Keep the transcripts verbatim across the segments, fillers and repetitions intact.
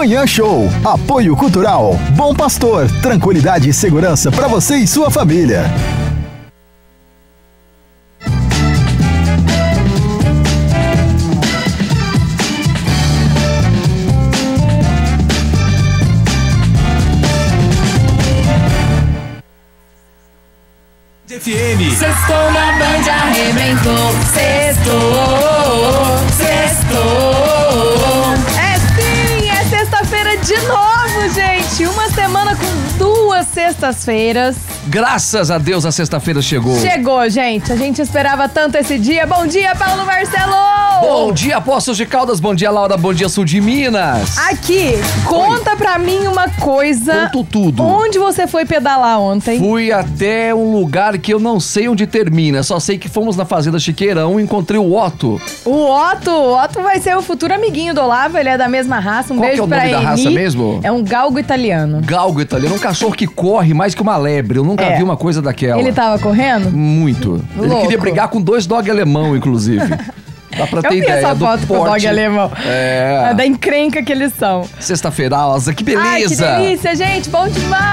Manhã Show. Apoio Cultural. Bom Pastor. Tranquilidade e segurança para você e sua família. F M. Sextou na Band, arrebentou. Sextou, sextou. É sim, é sexta-feira de novo, gente. Uma semana com duas sextas-feiras. Graças a Deus a sexta-feira chegou. Chegou, gente. A gente esperava tanto esse dia. Bom dia, Paulo Marcelo! Bom dia, Poços de Caldas. Bom dia, Laura. Bom dia, Sul de Minas. Aqui, conta Oi. pra mim uma coisa. Conto tudo. Onde você foi pedalar ontem? Fui até um lugar que eu não sei onde termina. Só sei que fomos na Fazenda Chiqueirão e encontrei o Otto. O Otto. O Otto vai ser o futuro amiguinho do Olavo. Ele é da mesma raça. Um Qual beijo que é o pra nome ele. da raça mesmo? É um galgo italiano. Galgo italiano. Um cachorro que corre mais que uma lebre. Eu nunca É. vi uma coisa daquela. Ele tava correndo? Muito. Ele Louco. queria brigar com dois dog alemão, inclusive. Dá pra ter Eu vi ideia essa do foto com o porte. dog alemão. É. É da encrenca que eles são. Sexta-feirausa, que beleza! Ai, que delícia, gente. Bom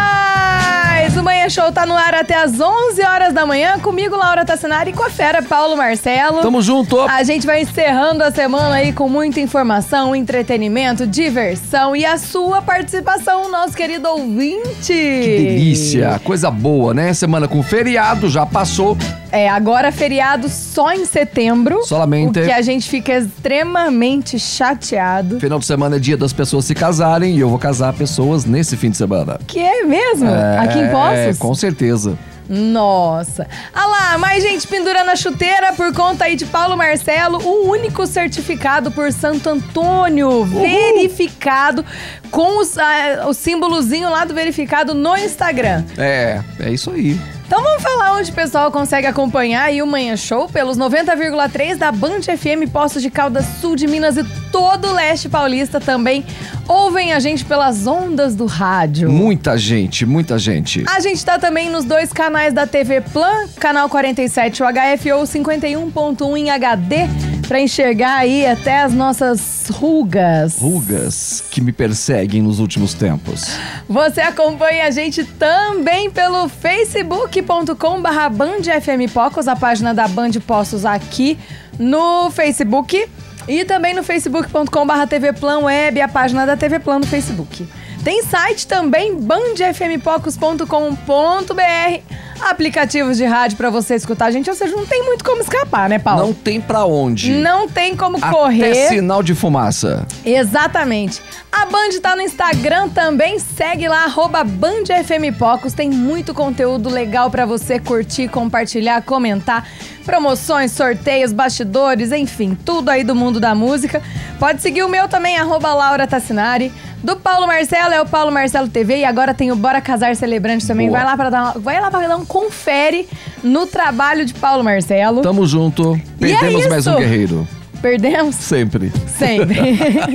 demais! O Manhã Show tá no ar até às onze horas da manhã. Comigo, Laura Tassinari, e com a fera, Paulo Marcelo. Tamo junto! A gente vai encerrando a semana aí com muita informação, entretenimento, diversão e a sua participação, nosso querido ouvinte. Que delícia! Coisa boa, né? Semana com feriado, já passou. É, agora feriado só em setembro. Solamente. O que a gente fica extremamente chateado. Final de semana é dia das pessoas se casarem e eu vou casar pessoas nesse fim de semana. Que é mesmo? É, Aqui em Poços? com certeza. Nossa. Ah lá, mais gente pendurando a chuteira por conta aí de Paulo Marcelo, o único certificado por Santo Antônio, Uhul. verificado com os, ah, o símbolozinho lá do verificado no Instagram. É, é isso aí. Então vamos falar onde o pessoal consegue acompanhar aí o Manhã Show pelos noventa vírgula três da Band F M, Poços de Caldas, Sul de Minas e todo o leste paulista também. Ouvem a gente pelas ondas do rádio. Muita gente, muita gente. A gente tá também nos dois canais da T V Plan, canal quarenta e sete, o H F ou cinquenta e um ponto um em H D, pra enxergar aí até as nossas rugas. Rugas que me perseguem nos últimos tempos. Você acompanha a gente também pelo facebook ponto com barra Band F M Pocos, a página da Band Poços aqui no Facebook. E também no facebook ponto com barra T V Plan Web, a página da T V Plan no Facebook. Tem site também, band f m pocos ponto com ponto b r, aplicativos de rádio pra você escutar a gente, ou seja, não tem muito como escapar, né, Paulo? Não tem pra onde. Não tem como Até correr. sinal de fumaça. Exatamente. A Band tá no Instagram também, segue lá, arroba Band F M Pocos, tem muito conteúdo legal pra você curtir, compartilhar, comentar, promoções, sorteios, bastidores, enfim, tudo aí do mundo da música. Pode seguir o meu também, arroba Laura Tassinari. Do Paulo Marcelo é o Paulo Marcelo T V e agora tem o Bora Casar Celebrante também. Boa. Vai lá para dar, uma, vai lá para dar um confere no trabalho de Paulo Marcelo. Tamo junto. Perdemos é mais um guerreiro. Perdemos? Sempre. Sempre.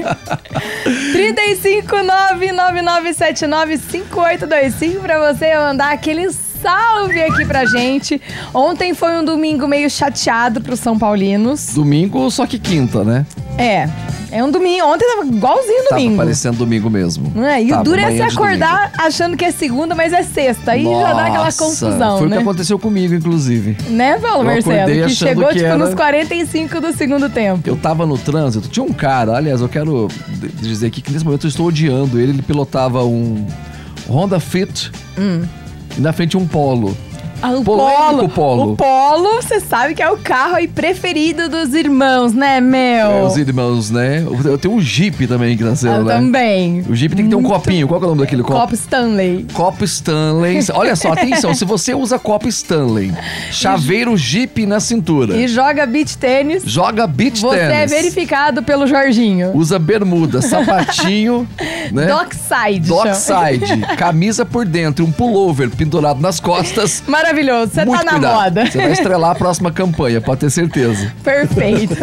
trinta e cinco, nove nove nove sete nove cinco oito dois cinco pra você mandar aquele salve aqui pra gente. Ontem foi um domingo meio chateado pros São Paulinos. Domingo, só que quinta, né? É. É um domingo. Ontem tava igualzinho domingo. Tava parecendo domingo mesmo. Não é? E Tava, o duro é se manhã de acordar achando que é segunda, mas é sexta. Aí Nossa, já dá aquela confusão, foi né? o que aconteceu comigo, inclusive. Né, Paulo Eu Marcelo? acordei Que achando chegou, que tipo, era- nos quarenta e cinco do segundo tempo. Eu tava no trânsito, tinha um cara, aliás, eu quero d- dizer aqui que nesse momento eu estou odiando ele. Ele pilotava um Honda Fit Hum. e na frente um Polo. Ah, o Polêmico Polo. Polo. O Polo, você sabe que é o carro aí preferido dos irmãos, né, meu? É, os irmãos, né? Eu tenho um Jeep também que nasceu, Eu né? também. O Jeep tem que ter um Muito- copinho. Qual que é o nome daquele copo? Copo Stanley. Copo Stanley. Olha só, atenção, se você usa copo Stanley, chaveiro Jeep na cintura, E joga beach tênis. joga beach Você tennis, é verificado pelo Jorginho. usa bermuda, sapatinho, né? Dockside. chama. Dockside, camisa por dentro, um pullover pendurado nas costas. Maravilhoso. Você Muito tá na cuidado. moda. Você vai estrelar a próxima campanha, pode ter certeza. Perfeito.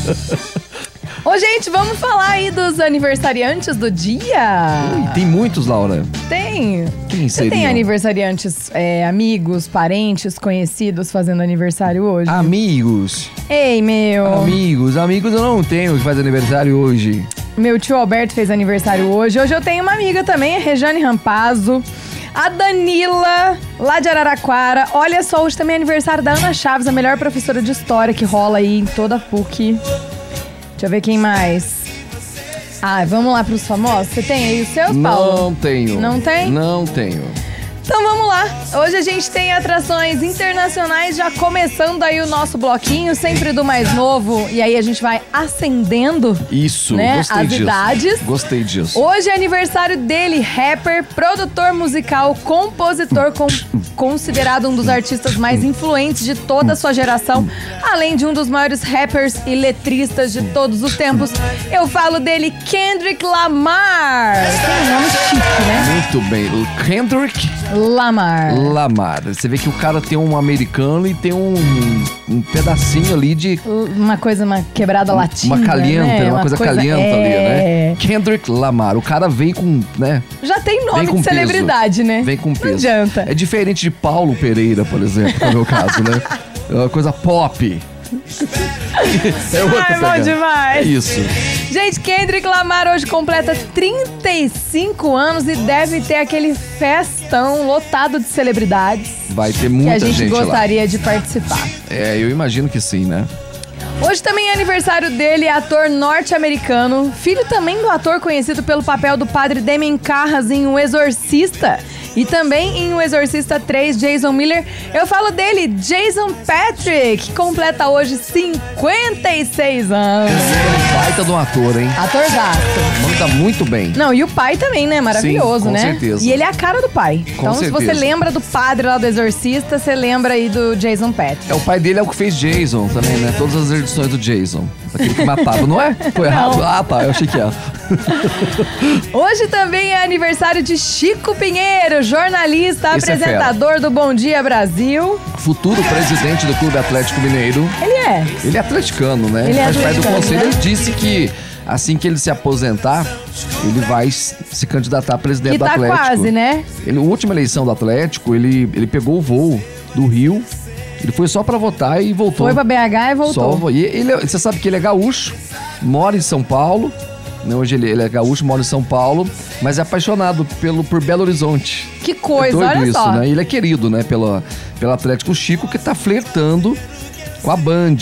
Ô, gente, vamos falar aí dos aniversariantes do dia? Ui, tem muitos, Laura. Tem. Quem Você tem seriam? aniversariantes, é, amigos, parentes, conhecidos fazendo aniversário hoje? Amigos. Ei, meu. Amigos. Amigos eu não tenho que faz aniversário hoje. Meu tio Alberto fez aniversário hoje. Hoje eu tenho uma amiga também, a Rejane Rampazzo. A Danila, lá de Araraquara. Olha só, hoje também é aniversário da Ana Chaves, a melhor professora de história que rola aí em toda a P U C. Deixa eu ver quem mais. Ah, vamos lá pros famosos? Você tem aí os seus, Paulo? Não tenho. Não tem? Não tenho. Então vamos lá. Hoje a gente tem atrações internacionais, já começando aí o nosso bloquinho, sempre do mais novo. E aí a gente vai acendendo, Isso, né, gostei as disso. idades. Gostei disso. Hoje é aniversário dele, rapper, produtor musical, compositor, com, considerado um dos artistas mais influentes de toda a sua geração, além de um dos maiores rappers e letristas de todos os tempos. Eu falo dele, Kendrick Lamar. Tem um nome chique, né? Muito bem. O Kendrick Lamar. Lamar. Você vê que o cara tem um americano e tem um, um pedacinho ali de... Uma coisa, uma quebrada latina, Uma calienta, né? uma, coisa, calienta é... ali, né? Kendrick Lamar. O cara vem com, né? Já tem nome Vem com de celebridade, peso. né? Vem com peso. Não adianta. É diferente de Paulo Pereira, por exemplo, no meu caso, né? É uma coisa pop. É outra Ai, bom pegada. demais. É isso. Gente, Kendrick Lamar hoje completa trinta e cinco anos e deve ter aquele festão lotado de celebridades Vai ter que muita a gente, gente gostaria lá. de participar. É, eu imagino que sim, né? Hoje também é aniversário dele, ator norte-americano, filho também do ator conhecido pelo papel do padre Damien Carras em O Exorcista. E também em O Exorcista três, Jason Miller. Eu falo dele, Jason Patrick, que completa hoje cinquenta e seis anos. É um baita de um ator, hein? Atorzaço. Manda muito bem. Não, e o pai também, né? Maravilhoso, Sim, com né? certeza. E ele é a cara do pai. Com então, se você certeza. lembra do padre lá do Exorcista, você lembra aí do Jason Patrick. É, o pai dele é o que fez Jason também, né? Todas as edições do Jason. Aquele que matava, não é? Foi errado? Não. Ah, tá. Eu achei que era. Hoje também é aniversário de Chico Pinheiro, jornalista, Esse é apresentador do Bom Dia Brasil. Futuro presidente do Clube Atlético Mineiro. Ele é. Ele é atleticano, né? Ele é Faz parte do atleticano, conselho. né? Ele disse que assim que ele se aposentar, ele vai se candidatar a presidente Que do tá Atlético. quase, né? Ele, a última eleição do Atlético, ele, ele pegou o voo do Rio. Ele foi só pra votar e voltou. Foi pra B H e voltou. Só, e ele, é- você sabe que ele é gaúcho, mora em São Paulo. Né? Hoje ele, ele é gaúcho, mora em São Paulo, mas é apaixonado pelo, por Belo Horizonte. Que coisa, é doido olha isso, só. né? Ele é querido, né, pela, pelo Atlético Chico, que tá flertando com a Band.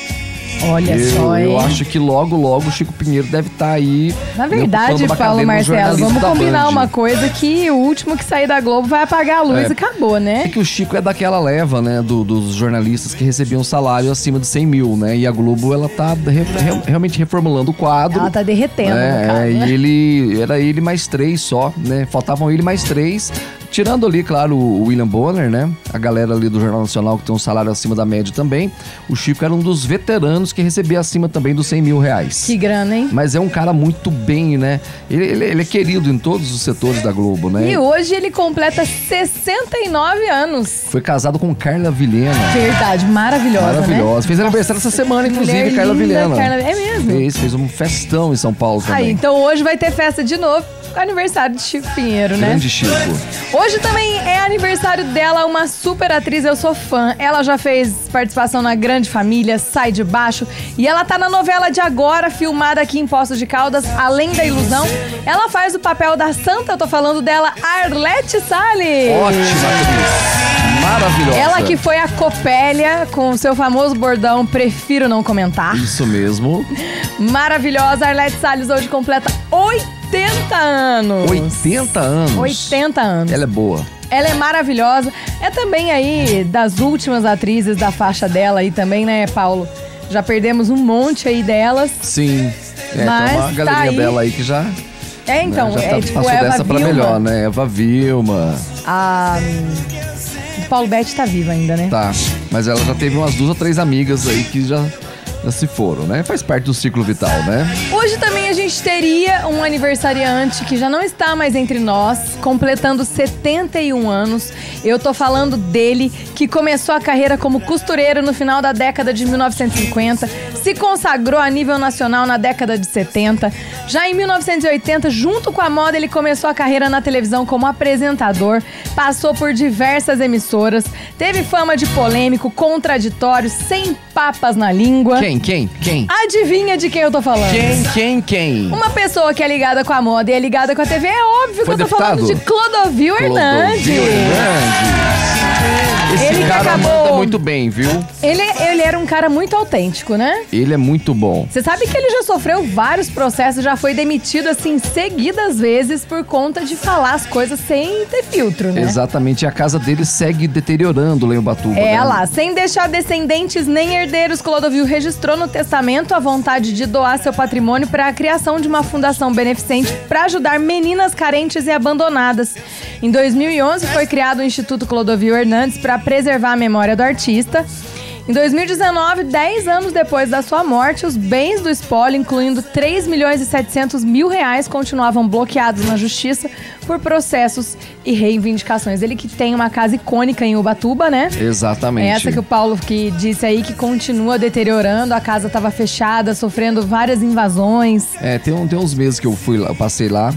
Olha eu, só, hein? eu acho que logo, logo o Chico Pinheiro deve estar aí. Na né, verdade, ocupando uma Paulo cadeira no Marcelo, jornalismo vamos da combinar Band. uma coisa, que o último que sair da Globo vai apagar a luz É. e acabou, né? É que o Chico é daquela leva, né, do- dos jornalistas que recebiam salário acima de cem mil, né? E a Globo, ela tá re- re- realmente reformulando o quadro. Ela tá derretendo, É, no caso, é, né? e ele, era ele mais três só, né? Faltavam ele mais três. Tirando ali, claro, o William Bonner, né? A galera ali do Jornal Nacional que tem um salário acima da média também. O Chico era um dos veteranos que recebia acima também dos cem mil reais. Que grana, hein? Mas é um cara muito bem, né? Ele, ele- ele é querido em todos os setores da Globo, né? E hoje ele completa sessenta e nove anos. Foi casado com Carla Vilhena. Verdade, maravilhosa, Maravilhosa. né? Fez aniversário essa semana, inclusive, Mulher Carla linda, Vilhena. Carla- É mesmo? Fez, fez um festão em São Paulo também. Aí, então hoje vai ter festa de novo. Aniversário de Chico Pinheiro, né? Grande Chico. Hoje também é aniversário dela, uma super atriz, eu sou fã. Ela já fez participação na Grande Família, Sai de Baixo. E ela tá na novela de agora, filmada aqui em Poços de Caldas, Além da Ilusão. Ela faz o papel da Santa, eu tô falando dela, Arlete Salles. Ótima atriz. Maravilhosa. Ela que foi a Copélia, com o seu famoso bordão, prefiro não comentar. Isso mesmo. Maravilhosa, Arlete Salles hoje completa oitenta anos. oitenta anos. oitenta anos. Ela é boa. Ela é maravilhosa. É também aí das últimas atrizes da faixa dela aí também, né, Paulo? Já perdemos um monte aí delas. Sim. É, Mas tem uma tá galerinha aí. dela aí que já, É, então, né, já é tá- tipo passou Eva dessa pra Vilma. melhor, né? Eva Vilma. A hum, Paulo Betti tá viva ainda, né? Tá. Mas ela já teve umas duas ou três amigas aí que já, já se foram, né? Faz parte do ciclo vital, né? Hoje também a gente teria um aniversariante que já não está mais entre nós, completando setenta e um anos. Eu tô falando dele, que começou a carreira como costureiro no final da década de mil novecentos e cinquenta, se consagrou a nível nacional na década de setenta. Já em mil novecentos e oitenta, junto com a moda, ele começou a carreira na televisão como apresentador, passou por diversas emissoras, teve fama de polêmico, contraditório, sem papas na língua. Quem? Quem? Quem? Quem? Adivinha de quem eu tô falando? Quem? Quem? Quem? Uma pessoa que é ligada com a moda e é ligada com a T V, é óbvio Foi que eu tô deputado? falando de Clodovil Hernandes. Clodovil Hernandes. Esse Ele que cara acabou- manda muito bem, viu? Ele, ele era um cara muito autêntico, né? Ele é muito bom. Você sabe que ele já sofreu vários processos, já foi demitido, assim, seguidas vezes por conta de falar as coisas sem ter filtro, né? Exatamente. E a casa dele segue deteriorando lá em Ubatuba. É né? lá, sem deixar descendentes nem herdeiros, Clodovil registrou no testamento a vontade de doar seu patrimônio para a criação de uma fundação beneficente para ajudar meninas carentes e abandonadas. Em dois mil e onze foi criado o Instituto Clodovil Hernandes para preservar a memória do artista. Em dois mil e dezenove, dez anos depois da sua morte, os bens do espólio, incluindo três milhões e setecentos mil reais, continuavam bloqueados na justiça por processos e reivindicações. Ele que tem uma casa icônica em Ubatuba, né? Exatamente. Essa que o Paulo que disse aí que continua deteriorando, a casa estava fechada, sofrendo várias invasões. É, tem, um, tem uns meses que eu fui lá, eu passei lá.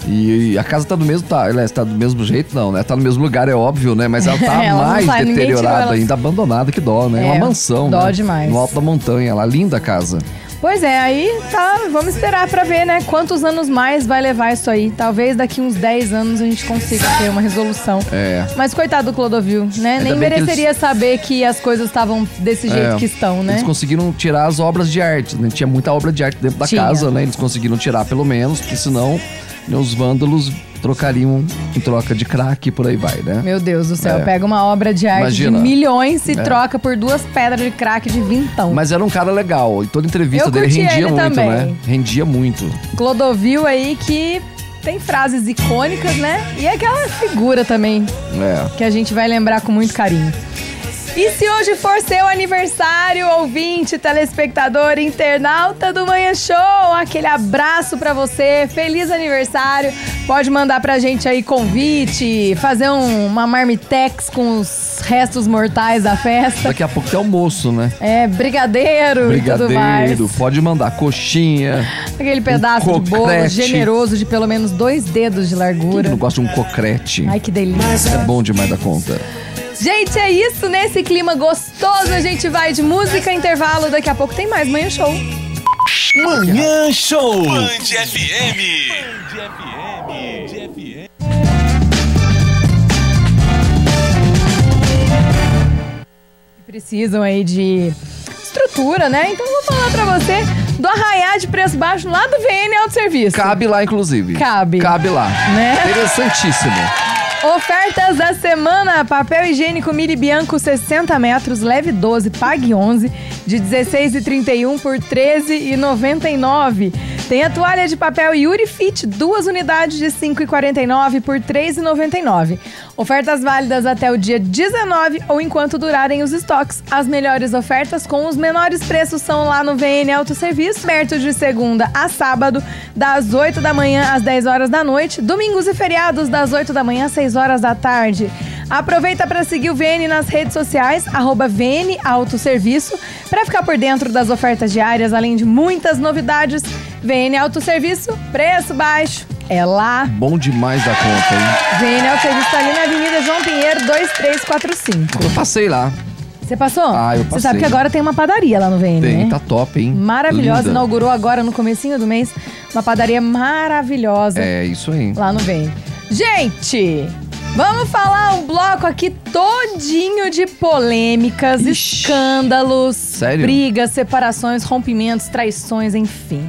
E a casa tá do mesmo, tá, ela está do mesmo jeito, não, né? Tá no mesmo lugar, é óbvio, né? Mas ela tá Ela não mais sai, ninguém tirou deteriorada ela. ainda, abandonada, que dó, né? É É, uma mansão, dó né? demais. No alto da montanha lá, linda a casa. Pois é, aí tá, vamos esperar pra ver, né? Quantos anos mais vai levar isso aí. Talvez daqui uns dez anos a gente consiga ter uma resolução. É. Mas coitado do Clodovil, né? Ainda Nem bem que mereceria eles- saber que as coisas estavam desse jeito É, que estão, né? Eles conseguiram tirar as obras de arte, né? Tinha muita obra de arte dentro da Tinha. casa, né? Eles conseguiram tirar pelo menos, porque senão né, os vândalos trocariam em troca de crack e por aí vai, né? Meu Deus do céu, É. pega uma obra de arte Imagina. de milhões e É. troca por duas pedras de crack de vintão. Mas era um cara legal, e toda entrevista Eu dele curti rendia ele muito, também. né? Rendia muito. Clodovil aí que tem frases icônicas, né? E é aquela figura também É. que a gente vai lembrar com muito carinho. E se hoje for seu aniversário, ouvinte, telespectador, internauta do Manhã Show, aquele abraço pra você, feliz aniversário. Pode mandar pra gente aí convite, fazer um- uma marmitex com os restos mortais da festa. Daqui a pouco tem almoço, né? É, brigadeiro, e tudo mais. Brigadeiro, pode mandar coxinha. Aquele pedaço um de bolo cocrete. generoso de pelo menos dois dedos de Quem largura. não gosta de um cocrete? Ai, que delícia. É bom demais da conta. Gente, é isso. Nesse clima gostoso, a gente vai de música, intervalo. Daqui a pouco tem mais Manhã Show. Manhã Show. Band F M. Band F M. Band F M. Precisam aí de estrutura, né? Então vou falar pra você do arraiá de preço baixo lá do V N Autosserviço. Cabe lá, inclusive. Cabe. Cabe lá. Né? Interessantíssimo. Ofertas da semana: papel higiênico Mili Bianco sessenta metros, leve doze, pague onze, de dezesseis reais e trinta e um por treze reais e noventa e nove. Tem a toalha de papel Yuri Fit, duas unidades de cinco reais e quarenta e nove por três reais e noventa e nove. Ofertas válidas até o dia dezenove ou enquanto durarem os estoques. As melhores ofertas com os menores preços são lá no V N Autosserviço, aberto de segunda a sábado, das oito da manhã às dez horas da noite, domingos e feriados das oito da manhã às seis horas da tarde. Aproveita para seguir o V N nas redes sociais, arroba V N Autosserviço, para ficar por dentro das ofertas diárias, além de muitas novidades. V N Autosserviço, preço baixo, é lá. Bom demais da conta, hein? V N Autosserviço tá ali na Avenida João Pinheiro, dois três quatro cinco. Eu passei lá. Você passou? Ah, eu Você passei. sabe que agora tem uma padaria lá no V N, Tem, né? tá top, hein? Maravilhosa, Linda. inaugurou agora no comecinho do mês, uma padaria maravilhosa. É, isso aí. Lá no V N. Gente, vamos falar um bloco aqui todinho de polêmicas, Ixi. escândalos, Sério? brigas, separações, rompimentos, traições, enfim.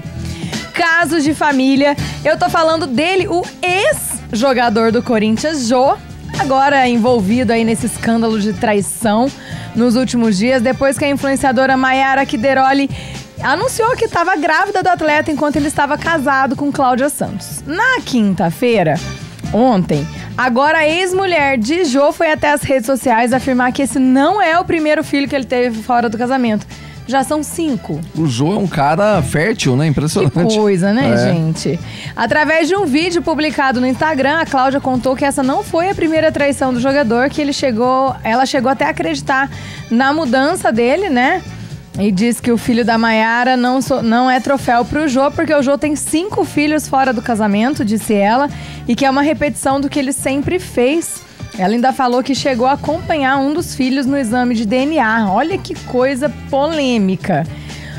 Casos de família. Eu tô falando dele, o ex-jogador do Corinthians, Jô, agora envolvido aí nesse escândalo de traição nos últimos dias, depois que a influenciadora Mayara Kideroli anunciou que estava grávida do atleta enquanto ele estava casado com Cláudia Santos. Na quinta-feira, ontem, agora a ex-mulher de Jô foi até as redes sociais afirmar que esse não é o primeiro filho que ele teve fora do casamento. Já são cinco. O Jô é um cara fértil, né? Impressionante. Que coisa, né, É. gente? Através de um vídeo publicado no Instagram, a Cláudia contou que essa não foi a primeira traição do jogador, que ele chegou, ela chegou até a acreditar na mudança dele, né? E diz que o filho da Mayara não, so- não é troféu pro Jô, porque o Jô tem cinco filhos fora do casamento, disse ela, e que é uma repetição do que ele sempre fez. Ela ainda falou que chegou a acompanhar um dos filhos no exame de D N A. Olha que coisa polêmica.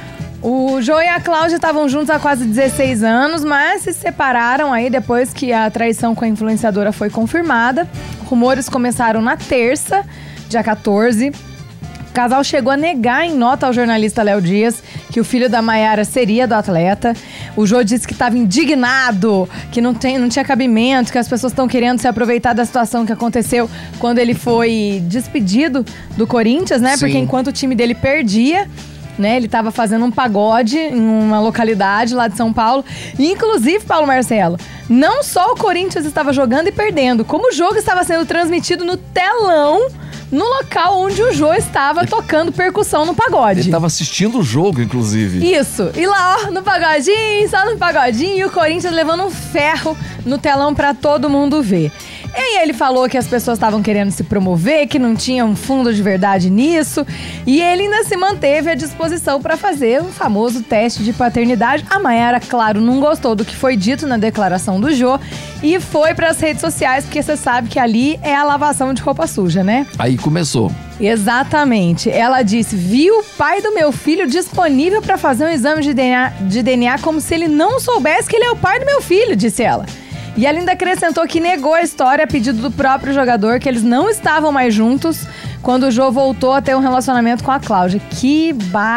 O Jô e a Cláudia estavam juntos há quase dezesseis anos, mas se separaram aí depois que a traição com a influenciadora foi confirmada. Rumores começaram na terça, dia quatorze. O casal chegou a negar em nota ao jornalista Léo Dias que o filho da Maiara seria do atleta. O Jô disse que estava indignado, que não, tem, não tinha cabimento, que as pessoas estão querendo se aproveitar da situação que aconteceu quando ele foi despedido do Corinthians, né? Sim. Porque enquanto o time dele perdia, né, ele estava fazendo um pagode em uma localidade lá de São Paulo. E, inclusive, Paulo Marcelo, não só o Corinthians estava jogando e perdendo, como o jogo estava sendo transmitido no telão, no local onde o Jô estava tocando percussão no pagode. Ele tava assistindo o jogo, inclusive. Isso. E lá, ó, no pagodinho, só no pagodinho, e o Corinthians levando um ferro no telão pra todo mundo ver. E aí ele falou que as pessoas estavam querendo se promover, que não tinha um fundo de verdade nisso. E ele ainda se manteve à disposição para fazer um famoso teste de paternidade. A Maiara, claro, não gostou do que foi dito na declaração do Jô e foi para as redes sociais, porque você sabe que ali é a lavação de roupa suja, né? Aí começou. Exatamente. Ela disse: vi o pai do meu filho disponível para fazer um exame de D N A, de D N A como se ele não soubesse que ele é o pai do meu filho, disse ela. E ela ainda acrescentou que negou a história a pedido do próprio jogador, que eles não estavam mais juntos quando o Jô voltou a ter um relacionamento com a Cláudia. Que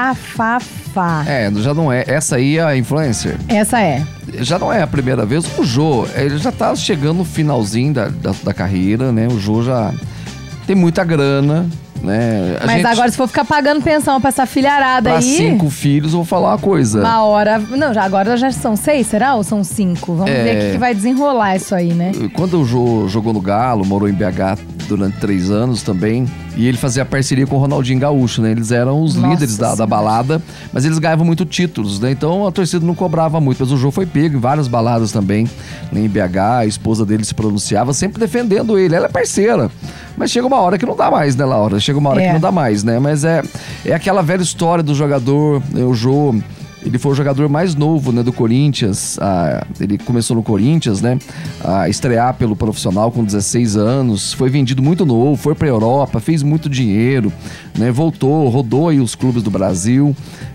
bafafá. É, já não é. Essa aí é a influencer. Essa é. Já não é a primeira vez. O Jô, ele já tá chegando no finalzinho da, da, da carreira, né? O Jô já tem muita grana, né? A Mas gente, agora, se for ficar pagando pensão pra essa filharada pra aí... cinco filhos, eu vou falar uma coisa. Uma hora... Não, já, agora já são seis, será? Ou são cinco? Vamos É. ver o que, que vai desenrolar isso aí, né? Quando o Jô jogou no Galo, morou em B H durante três anos também, e ele fazia parceria com o Ronaldinho Gaúcho, né? Eles eram os Nossa líderes da, da balada, mas eles ganhavam muito títulos, né? Então a torcida não cobrava muito, mas o Jô foi pego em várias baladas também, né? Em B H, a esposa dele se pronunciava, sempre defendendo ele. Ela é parceira, mas chega uma hora que não dá mais, né, Laura? Chega uma hora É. que não dá mais, né? Mas é, é aquela velha história do jogador, né? O Jô... Ele foi o jogador mais novo, né, do Corinthians. Ah, ele começou no Corinthians, né, a estrear pelo profissional com dezesseis anos. Foi vendido muito novo, foi pra Europa, fez muito dinheiro, né, voltou, rodou aí os clubes do Brasil.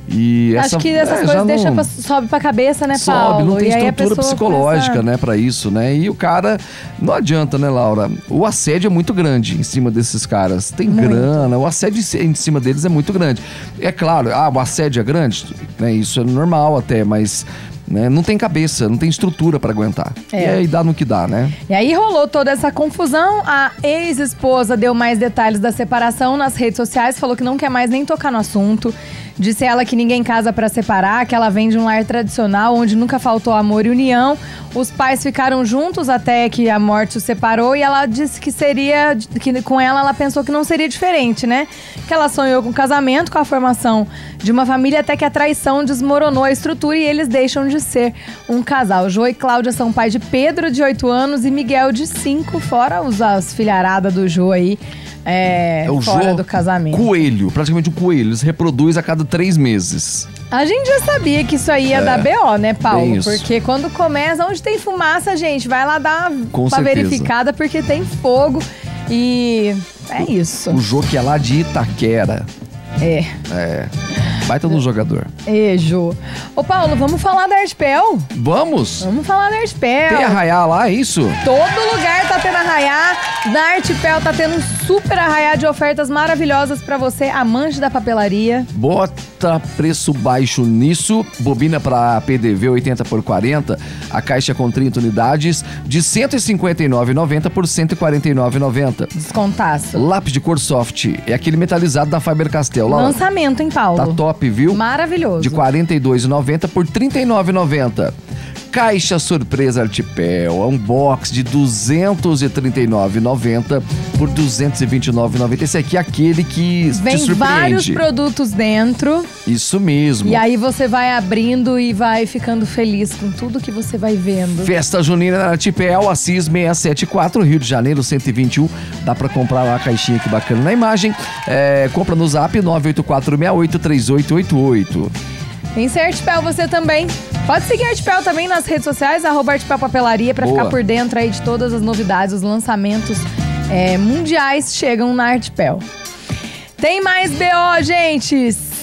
E Acho essa, que essas é, coisas já deixa não, pra, sobe pra cabeça, né, Paulo? sobe, não tem E aí a estrutura pessoa psicológica, começa- né, pra isso, né? E o cara, não adianta, né, Laura? O assédio é muito grande em cima desses caras. Tem Muito. grana, o assédio em ci- em cima deles é muito grande. É claro, ah, o assédio é grande, né? Isso é normal até, mas... né, não tem cabeça, não tem estrutura pra aguentar. É. E aí dá no que dá, né? E aí rolou toda essa confusão. A ex-esposa deu mais detalhes da separação nas redes sociais, falou que não quer mais nem tocar no assunto. Disse ela que ninguém casa pra separar, que ela vem de um lar tradicional onde nunca faltou amor e união. Os pais ficaram juntos até que a morte os separou e ela disse que seria, que com ela ela pensou que não seria diferente, né? Que ela sonhou com o casamento, com a formação de uma família, até que a traição desmoronou a estrutura e eles deixam de ser um casal. Jô e Cláudia são pais de Pedro, de oito anos, e Miguel, de cinco, fora os, as filharadas do Jô aí, é, É o fora Jô do casamento. Coelho, praticamente um coelho. Eles reproduz a cada três meses. A gente já sabia que isso aí ia dar B O, né, Paulo? bem isso. Porque quando começa, onde tem fumaça, gente, vai lá dar Com uma certeza. verificada, porque tem fogo. E é isso. O Jô que é lá de Itaquera. É. É. Baita no jogador. E, Jô. Ô, Paulo, vamos falar da Artpel? Vamos? Vamos falar da Artpel. Tem arraiá lá, é isso? Todo lugar tá tendo arraiá. Na Artpel tá tendo um super arraiá de ofertas maravilhosas pra você, amante da papelaria. Bota preço baixo nisso. Bobina para P D V oitenta por quarenta, a caixa com trinta unidades, de cento e cinquenta e nove reais e noventa centavos por cento e quarenta e nove reais e noventa centavos. Descontaço. Lápis de cor soft, é aquele metalizado da Faber-Castell. Lá, Lançamento, hein, Paulo? tá top, viu? Maravilhoso. De quarenta e dois reais e noventa centavos por trinta e nove reais e noventa centavos. Caixa surpresa Artpel, é um box de duzentos e trinta e nove reais e noventa centavos por duzentos e vinte e nove reais e noventa centavos. Esse aqui é aquele que Vem te vários surpreende. produtos dentro. Isso mesmo. E aí você vai abrindo e vai ficando feliz com tudo que você vai vendo. Festa Junina na Artpel, Assis seiscentos e setenta e quatro, Rio de Janeiro, cento e vinte e um. Dá pra comprar lá a caixinha que bacana na imagem. É, compra no zap nove oito quatro seis oito três oito oito oito. Tem ser Artpel você também. Pode seguir a Artpel também nas redes sociais, arroba Artpel Papelaria, pra Boa. ficar por dentro aí de todas as novidades, os lançamentos é, mundiais chegam na Artpel. Tem mais B O, gente!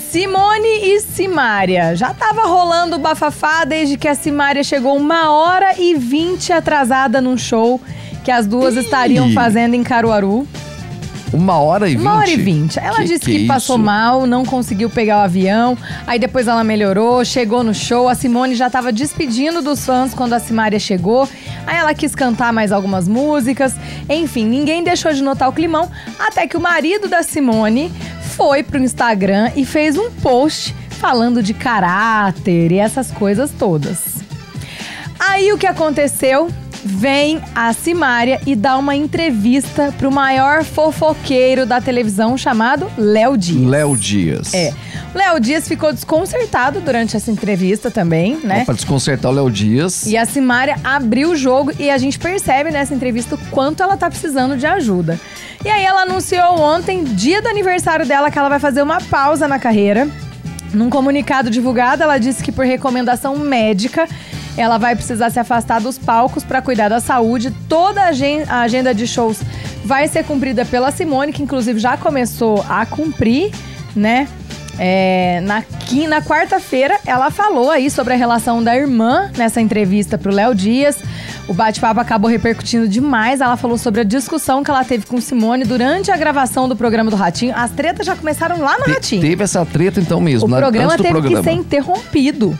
Simone e Simária. Já tava rolando o bafafá desde que a Simária chegou uma hora e vinte atrasada num show que as duas Ih. estariam fazendo em Caruaru. Uma hora e vinte? Uma hora e vinte. Ela que disse que, que é passou isso? mal, não conseguiu pegar o avião. Aí depois ela melhorou, chegou no show. A Simone já tava despedindo dos fãs quando a Simária chegou. Aí ela quis cantar mais algumas músicas. Enfim, ninguém deixou de notar o climão. Até que o marido da Simone foi pro Instagram e fez um post falando de caráter e essas coisas todas. Aí o que aconteceu? Vem a Simária e dá uma entrevista pro maior fofoqueiro da televisão chamado Léo Dias. Léo Dias. É. O Léo Dias ficou desconcertado durante essa entrevista também, né? Ó, pra desconcertar o Léo Dias. E a Simária abriu o jogo e a gente percebe nessa entrevista o quanto ela tá precisando de ajuda. E aí ela anunciou ontem, dia do aniversário dela, que ela vai fazer uma pausa na carreira. Num comunicado divulgado, ela disse que por recomendação médica, ela vai precisar se afastar dos palcos para cuidar da saúde. Toda a agenda de shows vai ser cumprida pela Simone, que inclusive já começou a cumprir, né? É, na na quarta-feira, ela falou aí sobre a relação da irmã nessa entrevista pro Léo Dias. O bate-papo acabou repercutindo demais. Ela falou sobre a discussão que ela teve com Simone durante a gravação do programa do Ratinho. As tretas já começaram lá no Te, Ratinho. Teve essa treta então mesmo, O né? programa Antes do teve programa. que ser interrompido.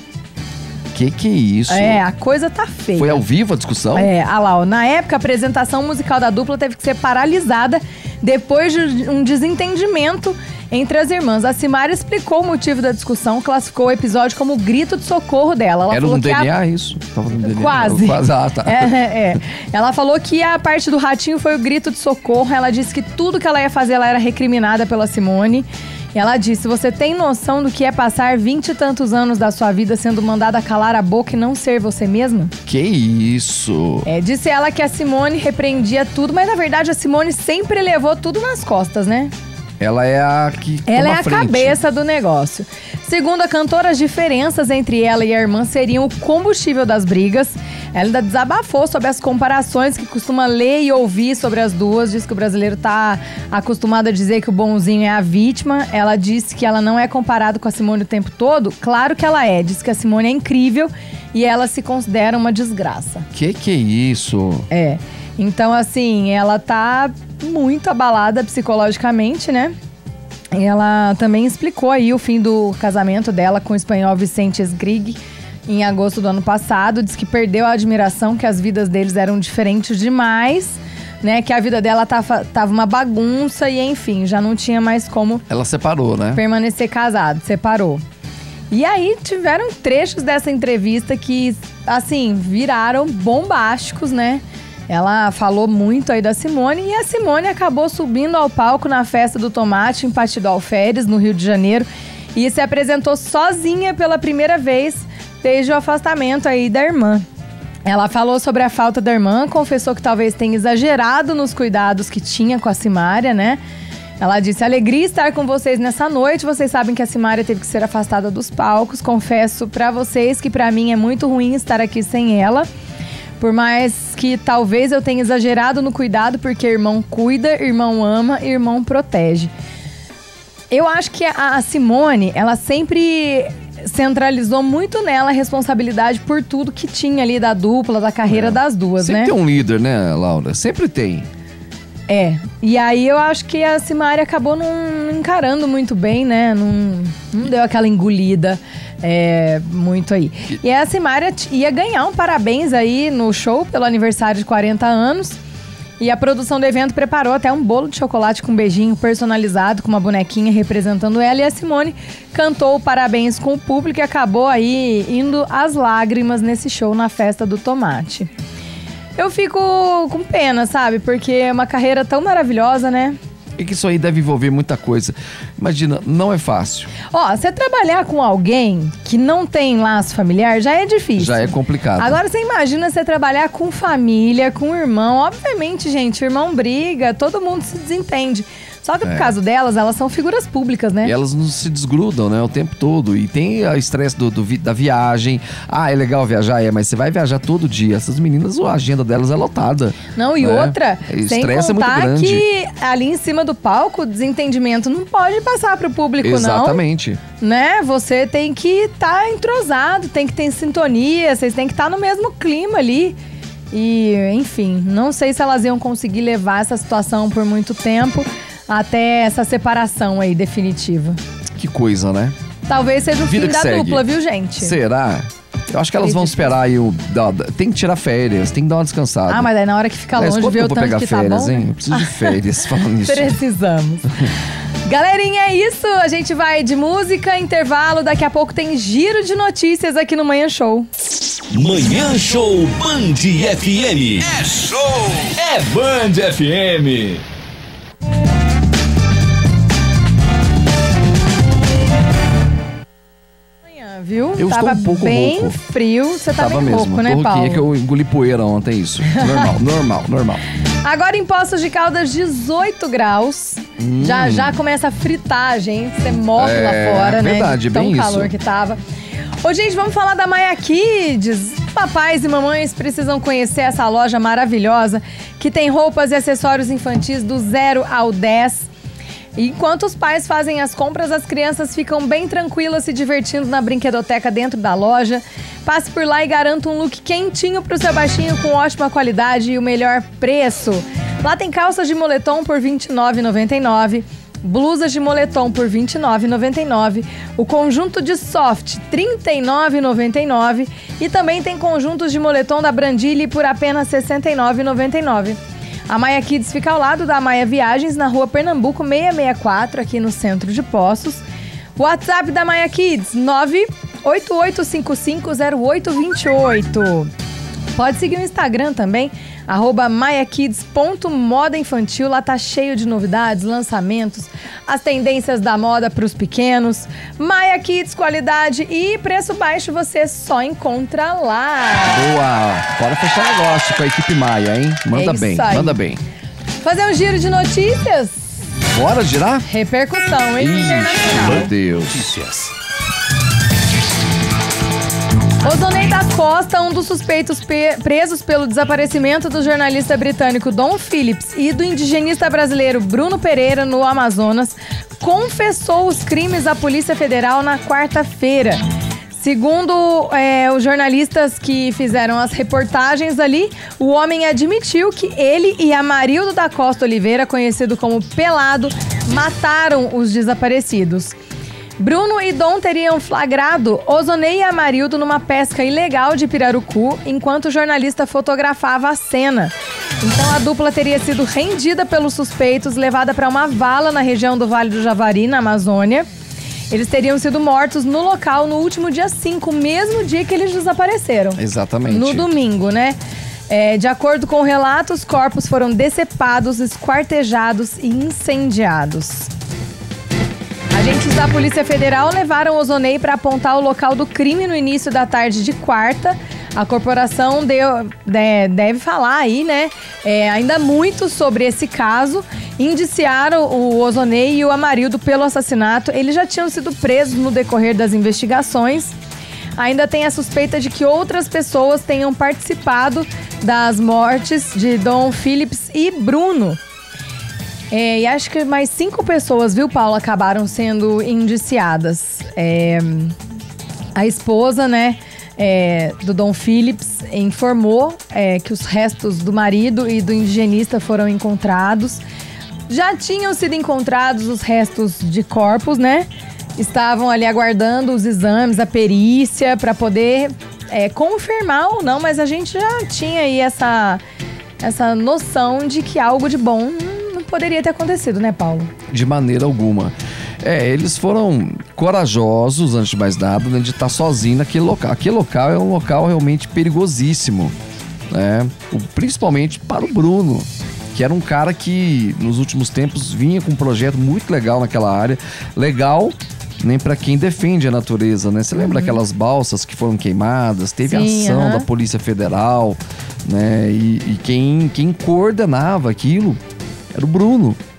Que que é isso? É, a coisa tá feia. Foi ao vivo a discussão? É, ah lá, ó, na época a apresentação musical da dupla teve que ser paralisada depois de um desentendimento entre as irmãs. A Simária explicou o motivo da discussão, classificou o episódio como o grito de socorro dela. Ela Era falou um que D N A a... isso? Tava no D N A. Quase. Quase. Ah, tá. É, é. Ela falou que a parte do Ratinho foi o grito de socorro. Ela disse que tudo que ela ia fazer, ela era recriminada pela Simone. E ela disse, você tem noção do que é passar vinte e tantos anos da sua vida sendo mandada calar a boca e não ser você mesma? Que isso? É, disse ela que a Simone repreendia tudo, mas na verdade a Simone sempre levou tudo nas costas, né? Ela é a que Ela toma é a frente. cabeça do negócio. Segundo a cantora, as diferenças entre ela e a irmã seriam o combustível das brigas. Ela ainda desabafou sobre as comparações que costuma ler e ouvir sobre as duas. Diz que o brasileiro tá acostumado a dizer que o bonzinho é a vítima. Ela disse que ela não é comparada com a Simone o tempo todo. Claro que ela é. Diz que a Simone é incrível e ela se considera uma desgraça. Que que é isso? É. Então, assim, ela tá muito abalada psicologicamente, né? E ela também explicou aí o fim do casamento dela com o espanhol Vicente Esgrig em agosto do ano passado. Diz que perdeu a admiração, que as vidas deles eram diferentes demais, né? Que a vida dela tava, tava uma bagunça e, enfim, já não tinha mais como Ela separou, né? permanecer casado, separou. E aí tiveram trechos dessa entrevista que, assim, viraram bombásticos, né? Ela falou muito aí da Simone e a Simone acabou subindo ao palco na festa do Tomate em Partido Alferes, no Rio de Janeiro, e se apresentou sozinha pela primeira vez desde o afastamento aí da irmã. Ela falou sobre a falta da irmã, confessou que talvez tenha exagerado nos cuidados que tinha com a Simária, né? Ela disse, alegria estar com vocês nessa noite, vocês sabem que a Simária teve que ser afastada dos palcos, confesso pra vocês que pra mim é muito ruim estar aqui sem ela. Por mais que talvez eu tenha exagerado no cuidado, porque irmão cuida, irmão ama, irmão protege. Eu acho que a Simone, ela sempre centralizou muito nela a responsabilidade por tudo que tinha ali da dupla, da carreira É. das duas, Sempre né? tem um líder, né, Laura? Sempre tem. É, e aí eu acho que a Simária acabou não encarando muito bem, né? Não, não deu aquela engolida é, muito aí. E a Simária t- ia ganhar um parabéns aí no show pelo aniversário de quarenta anos. E a produção do evento preparou até um bolo de chocolate com um beijinho personalizado, com uma bonequinha representando ela. E a Simone cantou parabéns com o público e acabou aí indo às lágrimas nesse show na festa do Tomate. Eu fico com pena, sabe? Porque é uma carreira tão maravilhosa, né? E que isso aí deve envolver muita coisa. Imagina, não é fácil. Ó, você trabalhar com alguém que não tem laço familiar já é difícil. Já é complicado. Agora você imagina você trabalhar com família, com irmão. Obviamente, gente, irmão briga, todo mundo se desentende. Só que no É. caso delas, elas são figuras públicas, né? E elas não se desgrudam, né, o tempo todo. E tem o estresse do, do vi- da viagem. Ah, é legal viajar, é, mas você vai viajar todo dia. Essas meninas, a agenda delas é lotada. Não, e né? outra, O sem estresse é muito contar grande. que ali em cima do palco, o desentendimento não pode passar pro público, Exatamente. não. Né? Você tem que estar entrosado, tem que ter sintonia, vocês têm que estar no mesmo clima ali. E, enfim, não sei se elas iam conseguir levar essa situação por muito tempo até essa separação aí definitiva. Que coisa, né? Talvez seja o Vida fim que da segue. dupla, viu, gente? Será? Eu acho que elas vão Acredito. esperar aí o... da- da- Tem que tirar férias, tem que dar uma descansada. Ah, mas aí na hora que fica Aliás, longe, quando vê eu o vou tanto pegar que férias, tá bom. hein? Eu preciso de férias, falando nisso. Precisamos. Galerinha, é isso. A gente vai de música, intervalo. Daqui a pouco tem giro de notícias aqui no Manhã Show. Manhã Show Band F M. É show! É Band F M. Manhã, viu? Eu Tava estou um pouco bem rouco. frio. Você tá Tava bem mesmo. rouco, né, Tô rouquinho, Paulo? é que eu engoli poeira ontem, isso. Normal, normal, normal. Agora em Poços de Caldas, dezoito graus. Já já começa a fritar, gente. Você morre Hum. É, lá fora, né? verdade, De tão bem calor isso. que tava. Ô, gente, vamos falar da Maia Kids. Papais e mamães precisam conhecer essa loja maravilhosa que tem roupas e acessórios infantis do zero ao dez. Enquanto os pais fazem as compras, as crianças ficam bem tranquilas se divertindo na brinquedoteca dentro da loja. Passe por lá e garanta um look quentinho pro seu baixinho com ótima qualidade e o melhor preço. Lá tem calças de moletom por vinte e nove reais e noventa e nove centavos, blusas de moletom por vinte e nove reais e noventa e nove centavos, o conjunto de soft trinta e nove reais e noventa e nove centavos e também tem conjuntos de moletom da Brandili por apenas sessenta e nove reais e noventa e nove centavos. A Maia Kids fica ao lado da Maia Viagens, na rua Pernambuco seiscentos e sessenta e quatro, aqui no centro de Poços. WhatsApp da Maia Kids, nove oito oito cinco cinco zero oito dois oito. Pode seguir o Instagram também, arroba maiakids.moda infantil. Lá tá cheio de novidades, lançamentos, as tendências da moda para os pequenos. Maia Kids, qualidade e preço baixo você só encontra lá. Boa! Bora fechar negócio com a equipe Maia, hein? Manda É isso bem, aí. manda bem. Fazer um giro de notícias? Bora girar? Repercussão, hein? Internacional. Meu Deus. Notícias. Ozonei da Costa, um dos suspeitos pe- presos pelo desaparecimento do jornalista britânico Don Phillips e do indigenista brasileiro Bruno Pereira no Amazonas, confessou os crimes à Polícia Federal na quarta-feira. Segundo é, os jornalistas que fizeram as reportagens ali, o homem admitiu que ele e Amarildo da Costa Oliveira, conhecido como Pelado, mataram os desaparecidos. Bruno e Dom teriam flagrado Ozonei e Amarildo numa pesca ilegal de pirarucu, enquanto o jornalista fotografava a cena. Então a dupla teria sido rendida pelos suspeitos, levada para uma vala na região do Vale do Javari, na Amazônia. Eles teriam sido mortos no local no último dia cinco, mesmo dia que eles desapareceram. Exatamente. No domingo, né? É, de acordo com o relato, os corpos foram decepados, esquartejados e incendiados. Agentes da Polícia Federal levaram Ozonei para apontar o local do crime no início da tarde de quarta. A corporação deu, de, deve falar aí, né? É, ainda muito sobre esse caso. Indiciaram o Ozonei e o Amarildo pelo assassinato. Eles já tinham sido presos no decorrer das investigações. Ainda tem a suspeita de que outras pessoas tenham participado das mortes de Dom Phillips e Bruno. É, e acho que mais cinco pessoas, viu, Paulo, acabaram sendo indiciadas. É, a esposa, né, é, do Dom Phillips informou é, que os restos do marido e do indigenista foram encontrados. Já tinham sido encontrados os restos de corpos, né? Estavam ali aguardando os exames, a perícia, para poder é, confirmar ou não, mas a gente já tinha aí essa, essa noção de que algo de bom não poderia ter acontecido, né, Paulo? De maneira alguma. É, eles foram corajosos, antes de mais nada, né, de estar sozinhos naquele local. Aquele local é um local realmente perigosíssimo, né? O- Principalmente para o Bruno, que era um cara que nos últimos tempos vinha com um projeto muito legal naquela área. Legal, nem para quem defende a natureza, né? Você lembra aquelas balsas que foram queimadas? Teve Sim, ação aham. da Polícia Federal, né? E, e quem, quem coordenava aquilo era o Bruno.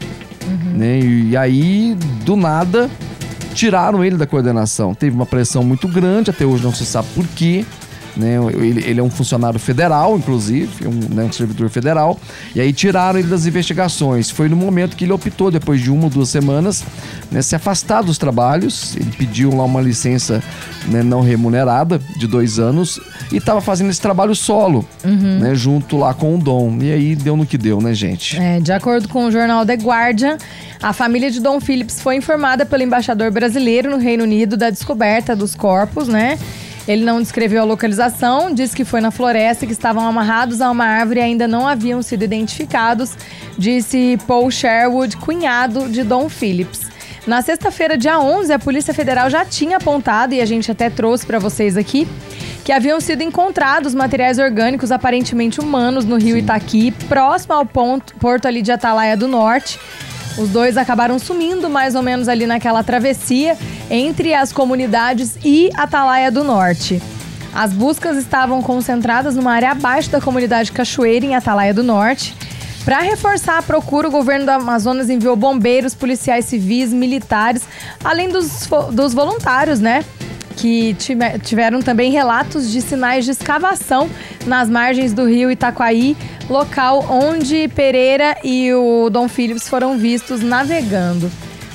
Uhum. Né? E aí, do nada, tiraram ele da coordenação. Teve uma pressão muito grande, até hoje não se sabe por quê. Né? Ele, ele é um funcionário federal, inclusive, um, né, um servidor federal. E aí tiraram ele das investigações. Foi no momento que ele optou, depois de uma ou duas semanas, né, se afastar dos trabalhos. Ele pediu lá uma licença, né, não remunerada de dois anos e estava fazendo esse trabalho solo, uhum. né, junto lá com o Dom. E aí deu no que deu, né, gente? É, de acordo com o jornal The Guardian, a família de Dom Phillips foi informada pelo embaixador brasileiro no Reino Unido da descoberta dos corpos, né? Ele não descreveu a localização, disse que foi na floresta e que estavam amarrados a uma árvore e ainda não haviam sido identificados, disse Paul Sherwood, cunhado de Dom Phillips. Na sexta-feira, dia onze, a Polícia Federal já tinha apontado, e a gente até trouxe para vocês aqui, que haviam sido encontrados materiais orgânicos aparentemente humanos no rio Itaqui, próximo ao ponto, porto ali de Atalaia do Norte. Os dois acabaram sumindo mais ou menos ali naquela travessia entre as comunidades e Atalaia do Norte. As buscas estavam concentradas numa área abaixo da comunidade Cachoeira, em Atalaia do Norte. Para reforçar a procura, o governo do Amazonas enviou bombeiros, policiais civis, militares, além dos, dos voluntários, né? Que tiveram também relatos de sinais de escavação nas margens do rio Itaquaí, local onde Pereira e o Dom Phillips foram vistos navegando.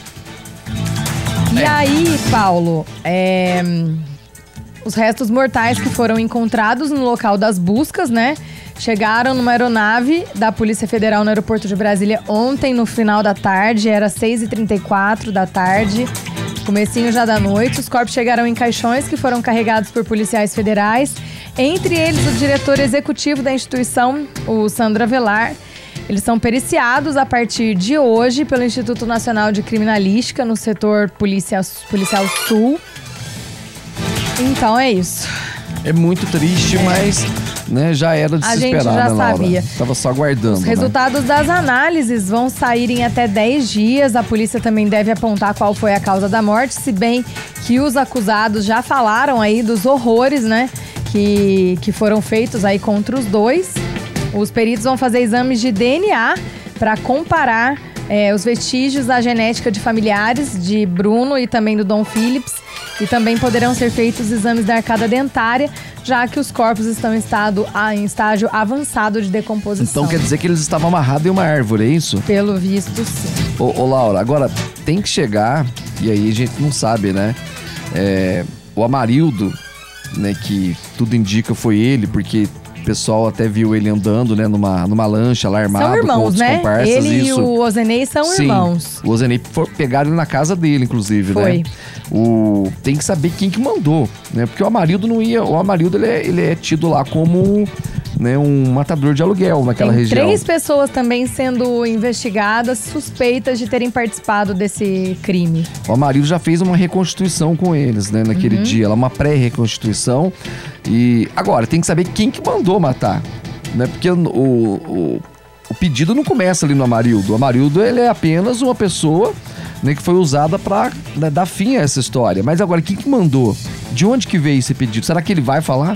E é. aí, Paulo, é, os restos mortais que foram encontrados no local das buscas, né? Chegaram numa aeronave da Polícia Federal no aeroporto de Brasília ontem, no final da tarde, era seis e trinta e quatro da tarde. Comecinho já da noite, os corpos chegaram em caixões que foram carregados por policiais federais, entre eles o diretor executivo da instituição, o Sandro Avelar. Eles são periciados a partir de hoje pelo Instituto Nacional de Criminalística no setor Polícia, Policial Sul. Então é isso. É muito triste, é. mas né, já era de a se gente esperar, já né, Laura? sabia. Tava só aguardando. Os resultados né? das análises vão sair em até dez dias. A polícia também deve apontar qual foi a causa da morte, se bem que os acusados já falaram aí dos horrores, né, que, que foram feitos aí contra os dois. Os peritos vão fazer exames de D N A para comparar é, os vestígios da genética de familiares de Bruno e também do Dom Phillips. E também poderão ser feitos exames da arcada dentária, já que os corpos estão em, estado, em estágio avançado de decomposição. Então quer dizer que eles estavam amarrados em uma árvore, é isso? Pelo visto, sim. Ô, ô Laura, agora tem que chegar, e aí a gente não sabe, né? É, o Amarildo, né, que tudo indica foi ele, porque o pessoal até viu ele andando, né, numa, numa lancha lá armado. São irmãos, com outros né? comparsas. Ele isso. e o Ozenei são Sim, irmãos. O Ozenei for, pegaram ele na casa dele, inclusive, foi. né? O, tem que saber quem que mandou, né? Porque o Amarildo não ia... O Amarildo, ele é, ele é tido lá como... Né, um matador de aluguel naquela Tem região. Três pessoas também sendo investigadas, suspeitas de terem participado desse crime. O Amarildo já fez uma reconstituição com eles, né, naquele uhum. dia, uma pré-reconstituição. E agora tem que saber quem que mandou matar, né? Porque o, o, o pedido não começa ali no Amarildo. O Amarildo, ele é apenas uma pessoa, né, que foi usada para, né, dar fim a essa história. Mas agora quem que mandou? De onde que veio esse pedido? Será que ele vai falar?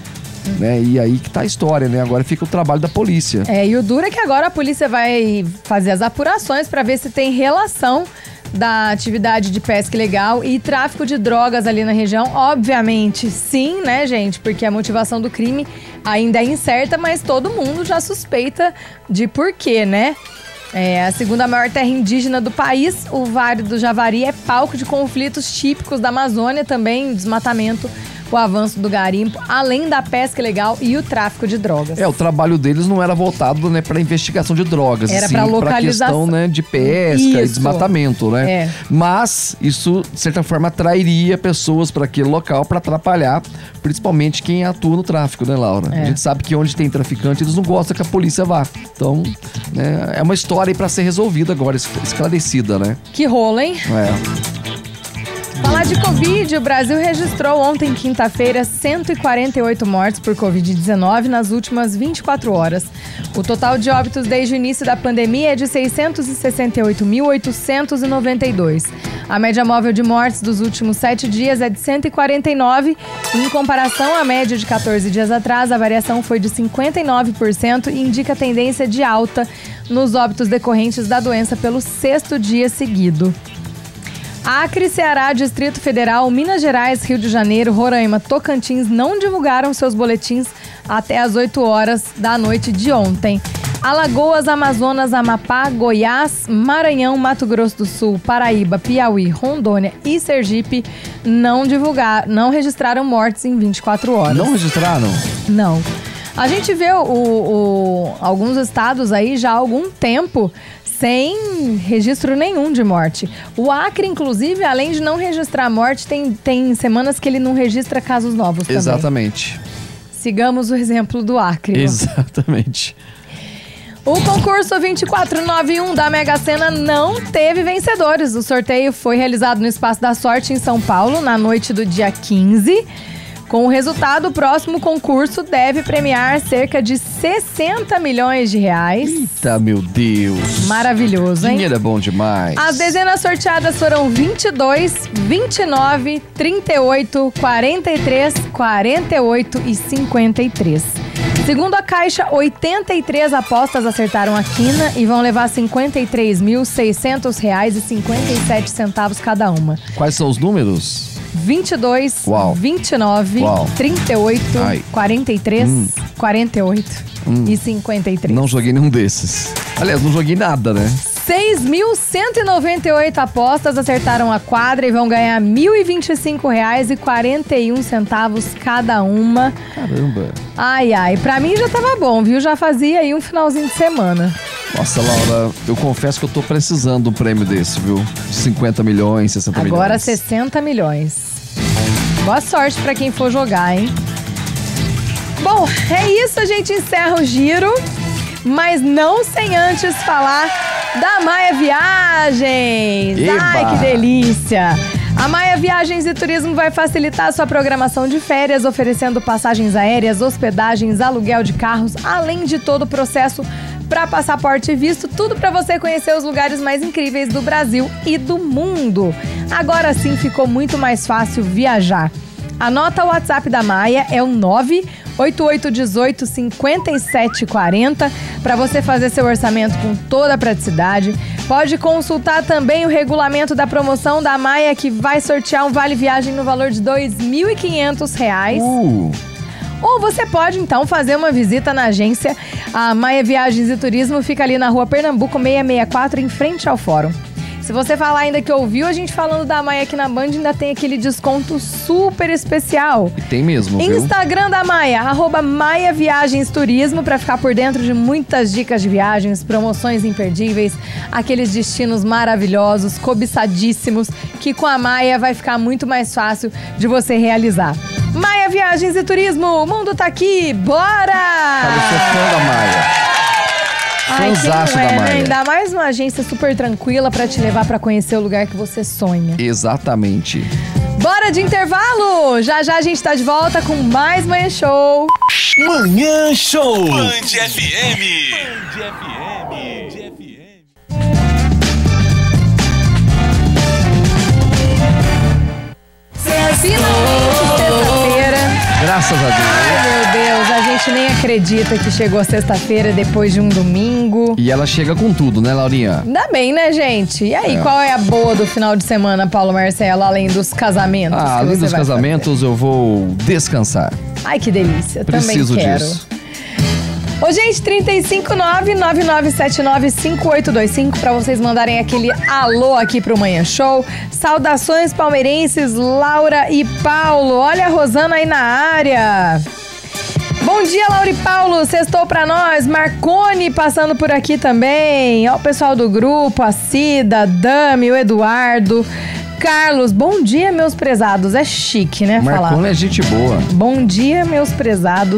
Né? E aí que tá a história, né? Agora fica o trabalho da polícia. É, e o duro é que agora a polícia vai fazer as apurações para ver se tem relação da atividade de pesca ilegal e tráfico de drogas ali na região. Obviamente, sim, né, gente? Porque a motivação do crime ainda é incerta, mas todo mundo já suspeita de porquê, né? É, a segunda maior terra indígena do país, o Vale do Javari é palco de conflitos típicos da Amazônia, também desmatamento, o avanço do garimpo, além da pesca ilegal e o tráfico de drogas. É, o trabalho deles não era voltado, né, para investigação de drogas, era sim para localização, questão, né, de pesca isso. e desmatamento, né? É. Mas isso, de certa forma, atrairia pessoas para aquele local para atrapalhar, principalmente quem atua no tráfico, né, Laura? É. A gente sabe que onde tem traficante, eles não gostam que a polícia vá. Então, né, é uma história aí para ser resolvida agora, esclarecida, né? Que rolo, hein? É. Falar de Covid, o Brasil registrou ontem, quinta-feira, cento e quarenta e oito mortes por covid dezenove nas últimas vinte e quatro horas. O total de óbitos desde o início da pandemia é de seiscentos e sessenta e oito mil, oitocentos e noventa e dois. A média móvel de mortes dos últimos sete dias é de cento e quarenta e nove. Em comparação à média de quatorze dias atrás, a variação foi de cinquenta e nove por cento e indica tendência de alta nos óbitos decorrentes da doença pelo sexto dia seguido. Acre, Ceará, Distrito Federal, Minas Gerais, Rio de Janeiro, Roraima, Tocantins não divulgaram seus boletins até às oito horas da noite de ontem. Alagoas, Amazonas, Amapá, Goiás, Maranhão, Mato Grosso do Sul, Paraíba, Piauí, Rondônia e Sergipe não divulgaram, não registraram mortes em vinte e quatro horas. Não registraram? Não. A gente vê o, o, alguns estados aí já há algum tempo sem registro nenhum de morte. O Acre, inclusive, além de não registrar morte, tem, tem semanas que ele não registra casos novos também. Exatamente. Sigamos o exemplo do Acre. Exatamente. O concurso vinte e quatro noventa e um da Mega Sena não teve vencedores. O sorteio foi realizado no Espaço da Sorte, em São Paulo, na noite do dia quinze. Com o resultado, o próximo concurso deve premiar cerca de sessenta milhões de reais. Eita, meu Deus. Maravilhoso, hein? Dinheiro é bom demais. As dezenas sorteadas foram vinte e dois, vinte e nove, trinta e oito, quarenta e três, quarenta e oito e cinquenta e três. Segundo a Caixa, oitenta e três apostas acertaram a quina e vão levar cinquenta e três mil, seiscentos reais e cinquenta e sete centavos cada uma. Quais são os números? vinte e dois, Uau. vinte e nove, Uau. trinta e oito, Ai. quarenta e três, Hum. quarenta e oito Hum. e cinquenta e três. Não joguei nenhum desses. Aliás, não joguei nada, né? seis mil cento e noventa e oito apostas acertaram a quadra e vão ganhar mil e vinte e cinco reais e quarenta e um centavos cada uma. Caramba. Ai, ai, pra mim já tava bom, viu? Já fazia aí um finalzinho de semana. Nossa, Laura, eu confesso que eu tô precisando de um prêmio desse, viu? cinquenta milhões, sessenta milhões. Agora sessenta milhões. Boa sorte pra quem for jogar, hein? Bom, é isso, a gente encerra o giro, mas não sem antes falar da Maia Viagens. Eba! Ai, que delícia! A Maia Viagens e Turismo vai facilitar a sua programação de férias, oferecendo passagens aéreas, hospedagens, aluguel de carros, além de todo o processo para passaporte e visto, tudo para você conhecer os lugares mais incríveis do Brasil e do mundo. Agora sim ficou muito mais fácil viajar. Anota o WhatsApp da Maia, é o nove oito oito um oito, cinco sete quatro zero para você fazer seu orçamento com toda a praticidade. Pode consultar também o regulamento da promoção da Maia, que vai sortear um vale viagem no valor de dois mil e quinhentos reais. Uh! Ou você pode, então, fazer uma visita na agência. A Maia Viagens e Turismo fica ali na rua Pernambuco seiscentos e sessenta e quatro, em frente ao Fórum. Se você falar ainda que ouviu a gente falando da Maia aqui na Band, ainda tem aquele desconto super especial. E tem mesmo, viu? Instagram da Maia, arroba Maia Viagens Turismo, para ficar por dentro de muitas dicas de viagens, promoções imperdíveis, aqueles destinos maravilhosos, cobiçadíssimos, que com a Maia vai ficar muito mais fácil de você realizar. Maia Viagens e Turismo, o mundo tá aqui, bora! Cara, eu sou fã da Maia. Ai, Fãzaço quem não é, da né? Maia. Ainda mais uma agência super tranquila pra te levar pra conhecer o lugar que você sonha. Exatamente. Bora de intervalo! Já já a gente tá de volta com mais Manhã Show. Manhã Show. Band F M. Band F M. Band F M. Finalmente sexta-feira. Graças a Deus. Ai, meu Deus, a gente nem acredita que chegou sexta-feira depois de um domingo. E ela chega com tudo, né, Laurinha? Ainda bem, né, gente? E aí, É. qual é a boa do final de semana, Paulo Marcelo, além dos casamentos? Ah, que além você dos vai casamentos, eu vou descansar. fazer? Ai, que delícia. Preciso Também quero. disso. Ô, gente, trinta e cinco, nove nove nove sete nove, cinco oito dois cinco pra vocês mandarem aquele alô aqui pro Manhã Show. Saudações palmeirenses, Laura e Paulo. Olha a Rosana aí na área. Bom dia, Laura e Paulo. Sextou pra nós. Marcone passando por aqui também. Ó, o pessoal do grupo, a Cida, a Dami, o Eduardo, Carlos. Bom dia, meus prezados. É chique, né? Marconi Falar. é gente boa. Bom dia, meus prezados.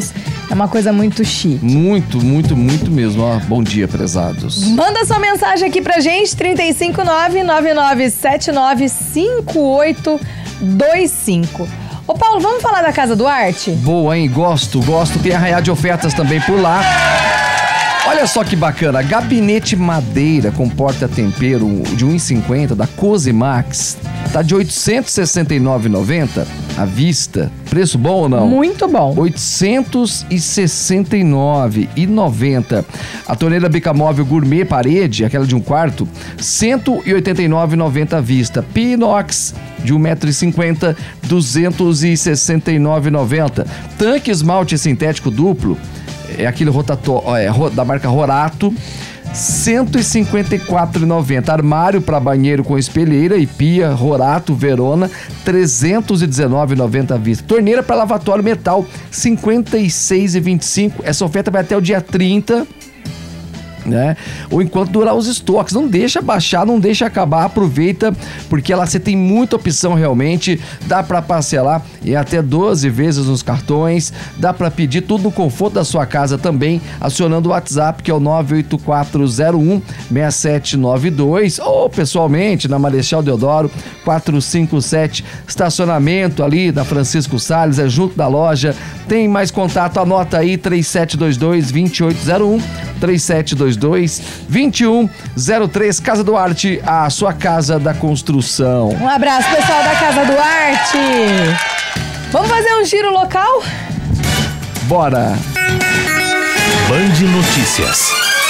É uma coisa muito chique. Muito, muito, muito mesmo. Ó, bom dia, prezados. Manda sua mensagem aqui pra gente, trinta e cinco, nove nove nove sete nove cinco oito dois cinco. Ô Paulo, vamos falar da Casa do Arte? Boa, hein? Gosto, gosto. Tem arraial de ofertas também por lá. Olha só que bacana, gabinete madeira com porta-tempero de um real e cinquenta da Cosimax, tá de oitocentos e sessenta e nove reais e noventa centavos à vista. Preço bom ou não? Muito bom. oitocentos e sessenta e nove reais e noventa centavos. A torneira Bicamóvel Gourmet Parede, aquela de um quarto, cento e oitenta e nove reais e noventa centavos à vista. Pinox de um metro e cinquenta, duzentos e sessenta e nove reais e noventa centavos. Tanque esmalte sintético duplo, é aquele rotator, é, da marca Rorato, cento e cinquenta e quatro reais e noventa centavos. Armário para banheiro com espelheira e pia Rorato Verona, trezentos e dezenove reais e noventa centavos à vista. Torneira para lavatório metal, cinquenta e seis reais e vinte e cinco centavos. Essa oferta vai até o dia trinta, né? Ou enquanto durar os estoques. Não deixa baixar, não deixa acabar, aproveita, porque lá você tem muita opção realmente, dá para parcelar em até doze vezes nos cartões, dá para pedir tudo no conforto da sua casa também, acionando o WhatsApp, que é o nove oito quatro zero um seis sete nove dois, ou pessoalmente na Marechal Deodoro quatrocentos e cinquenta e sete, estacionamento ali da Francisco Salles, é junto da loja. Tem mais contato, anota aí, três sete dois dois, dois oito zero um, três sete dois dois, dois um zero três. Casa do Arte, a sua casa da construção. Um abraço, pessoal da Casa do Arte. Vamos fazer um giro local? Bora! Band Notícias.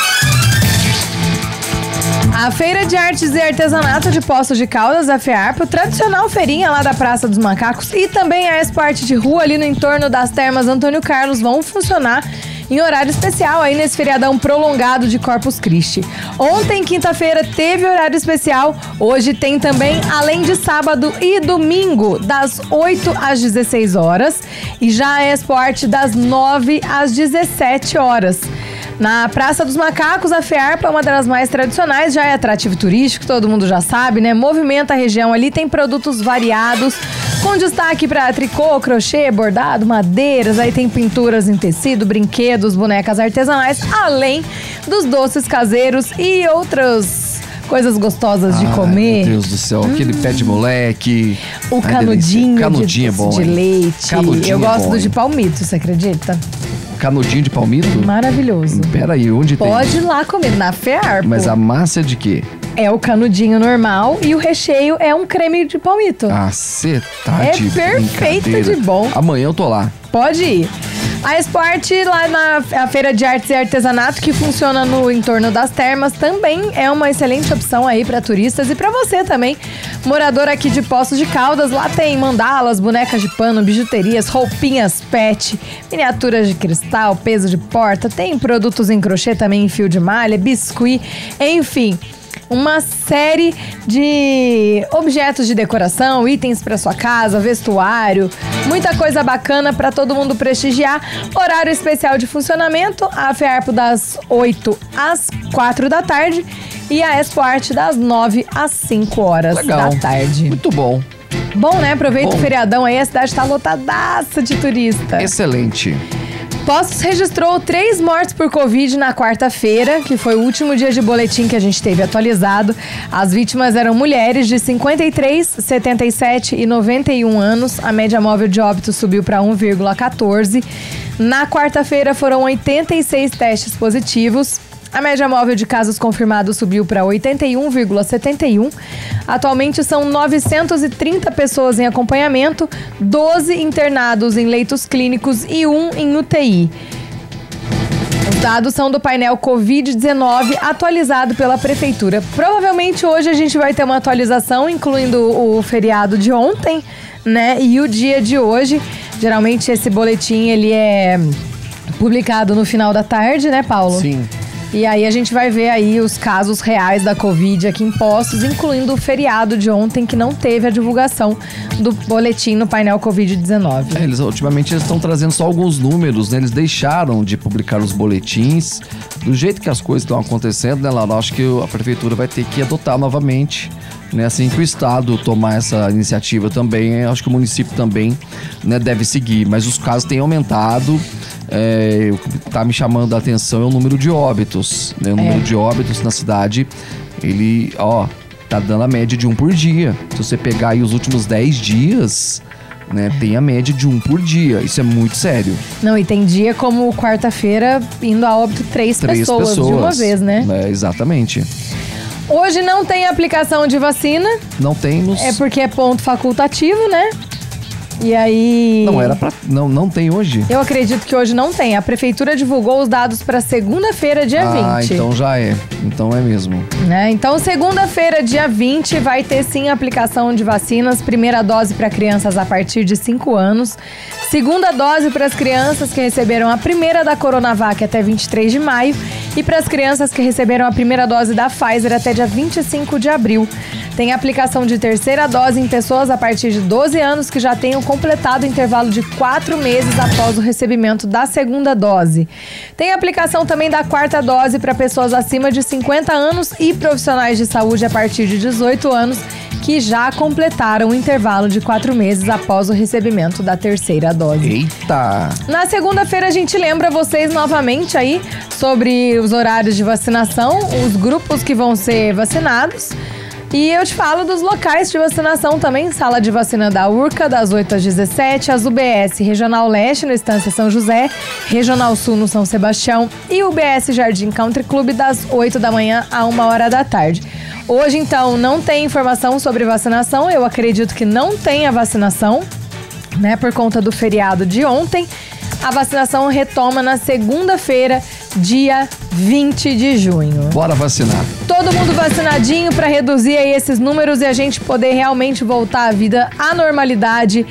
A Feira de Artes e Artesanato de Poços de Caldas, a FEARPO, tradicional feirinha lá da Praça dos Macacos, e também a Expo Arte de Rua ali no entorno das Termas Antônio Carlos vão funcionar em horário especial aí nesse feriadão prolongado de Corpus Christi. Ontem, quinta-feira, teve horário especial. Hoje tem também, além de sábado e domingo, das oito às dezesseis horas. E já a Expo Arte das nove às dezessete horas. Na Praça dos Macacos, a FEARPO é uma das mais tradicionais, já é atrativo turístico, todo mundo já sabe, né? Movimenta a região ali, tem produtos variados, com destaque para tricô, crochê, bordado, madeiras, aí tem pinturas em tecido, brinquedos, bonecas artesanais, além dos doces caseiros e outras coisas gostosas de Ai, comer. Meu Deus do céu, aquele pé de moleque. O Ai, canudinho, canudinho de, é bom, de hein? leite. Canudinho Eu é gosto bom, do de hein? palmito, você acredita? Canudinho de palmito? Maravilhoso. Pera aí, onde tem? Pode ir lá comer, na FEARPO. Mas a massa é de quê? É o canudinho normal e o recheio é um creme de palmito. Ah, cê tá É de perfeito brincadeira. de bom. Amanhã eu tô lá. Pode ir. A Expo Arte, lá na a Feira de Artes e Artesanato, que funciona no entorno das termas, também é uma excelente opção aí para turistas e para você também, morador aqui de Poços de Caldas. Lá tem mandalas, bonecas de pano, bijuterias, roupinhas pet, miniaturas de cristal, peso de porta, tem produtos em crochê também, em fio de malha, biscuit, enfim. Uma série de objetos de decoração, itens para sua casa, vestuário, muita coisa bacana para todo mundo prestigiar. Horário especial de funcionamento, a FEARPO das oito às quatro da tarde e a Expo Arte das nove às cinco horas Legal. da tarde. Muito bom. Bom, né? Aproveita Bom. o feriadão aí, a cidade tá lotadaça de turista. Excelente. Poços registrou três mortes por Covid na quarta-feira, que foi o último dia de boletim que a gente teve atualizado. As vítimas eram mulheres de cinquenta e três, setenta e sete e noventa e um anos. A média móvel de óbito subiu para um vírgula quatorze. Na quarta-feira foram oitenta e seis testes positivos. A média móvel de casos confirmados subiu para oitenta e um vírgula setenta e um. Atualmente são novecentas e trinta pessoas em acompanhamento, doze internados em leitos clínicos e um em U T I. Os dados são do painel covid dezenove atualizado pela Prefeitura. Provavelmente hoje a gente vai ter uma atualização, incluindo o feriado de ontem, né? E o dia de hoje. Geralmente esse boletim ele é publicado no final da tarde, né, Paulo? Sim. E aí a gente vai ver aí os casos reais da Covid aqui em Poços, incluindo o feriado de ontem, que não teve a divulgação do boletim no painel covid dezenove. É, eles, ultimamente eles estão trazendo só alguns números, né? Eles deixaram de publicar os boletins. Do jeito que as coisas estão acontecendo, né, Laura? Acho que a prefeitura vai ter que adotar novamente, né? Assim que o estado tomar essa iniciativa também, acho que o município também, né, deve seguir. Mas os casos têm aumentado é, o que tá me chamando a atenção é o número de óbitos, né? O número É. de óbitos na cidade, ele, ó, tá dando a média de um por dia. Se você pegar aí os últimos dez dias, né, tem a média de um por dia. Isso é muito sério. Não, e tem dia como quarta-feira indo a óbito três, Três pessoas, pessoas de uma vez, né? É, exatamente. Hoje não tem aplicação de vacina, Não temos... é porque é ponto facultativo, né? E aí... Não era pra... Não, não tem hoje? Eu acredito que hoje não tem. A prefeitura divulgou os dados para segunda-feira, dia Ah, vinte. então já é. Então é mesmo. Né? Então, segunda-feira, dia vinte, vai ter sim aplicação de vacinas. Primeira dose para crianças a partir de cinco anos. Segunda dose para as crianças que receberam a primeira da Coronavac até vinte e três de maio. E para as crianças que receberam a primeira dose da Pfizer até dia vinte e cinco de abril. Tem aplicação de terceira dose em pessoas a partir de doze anos que já tenham completado o intervalo de quatro meses após o recebimento da segunda dose. Tem aplicação também da quarta dose para pessoas acima de cinquenta anos e profissionais de saúde a partir de dezoito anos que já completaram o intervalo de quatro meses após o recebimento da terceira dose. Eita! Na segunda-feira a gente lembra vocês novamente aí sobre os horários de vacinação, os grupos que vão ser vacinados. E eu te falo dos locais de vacinação também. Sala de vacina da Urca, das oito às dezessete, as U B S Regional Leste, no Estância São José, Regional Sul, no São Sebastião, e U B S Jardim Country Club, das oito da manhã a uma hora da tarde. Hoje, então, não tem informação sobre vacinação. Eu acredito que não tenha vacinação, né, por conta do feriado de ontem. A vacinação retoma na segunda-feira, dia vinte de junho. Bora vacinar. Todo mundo vacinadinho para reduzir aí esses números e a gente poder realmente voltar à vida à normalidade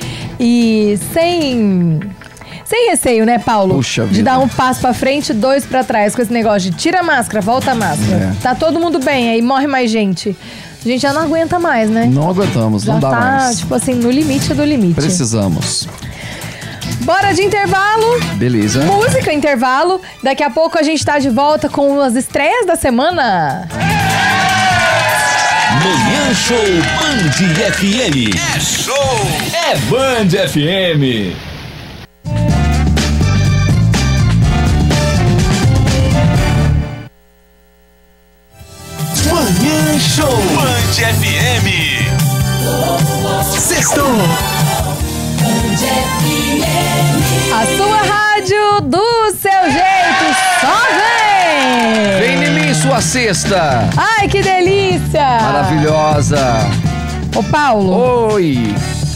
e sem... Sem receio, né, Paulo? Puxa de vida. dar um passo pra frente, dois pra trás, com esse negócio de tira a máscara, volta a máscara. É. Tá todo mundo bem, aí morre mais gente. A gente já não aguenta mais, né? Não aguentamos, já não dá tá, mais. tipo assim, no limite do limite. Precisamos. Bora de intervalo. Beleza. Música, intervalo. Daqui a pouco a gente tá de volta com as estreias da semana. Manhã Show Band F M. É show! É Band F M. Manhã Show Band F M. Sextou. A sua rádio do seu jeito, só vem! Vem em mim, sua cesta. Ai, que delícia! Maravilhosa. Ô, Paulo, Oi.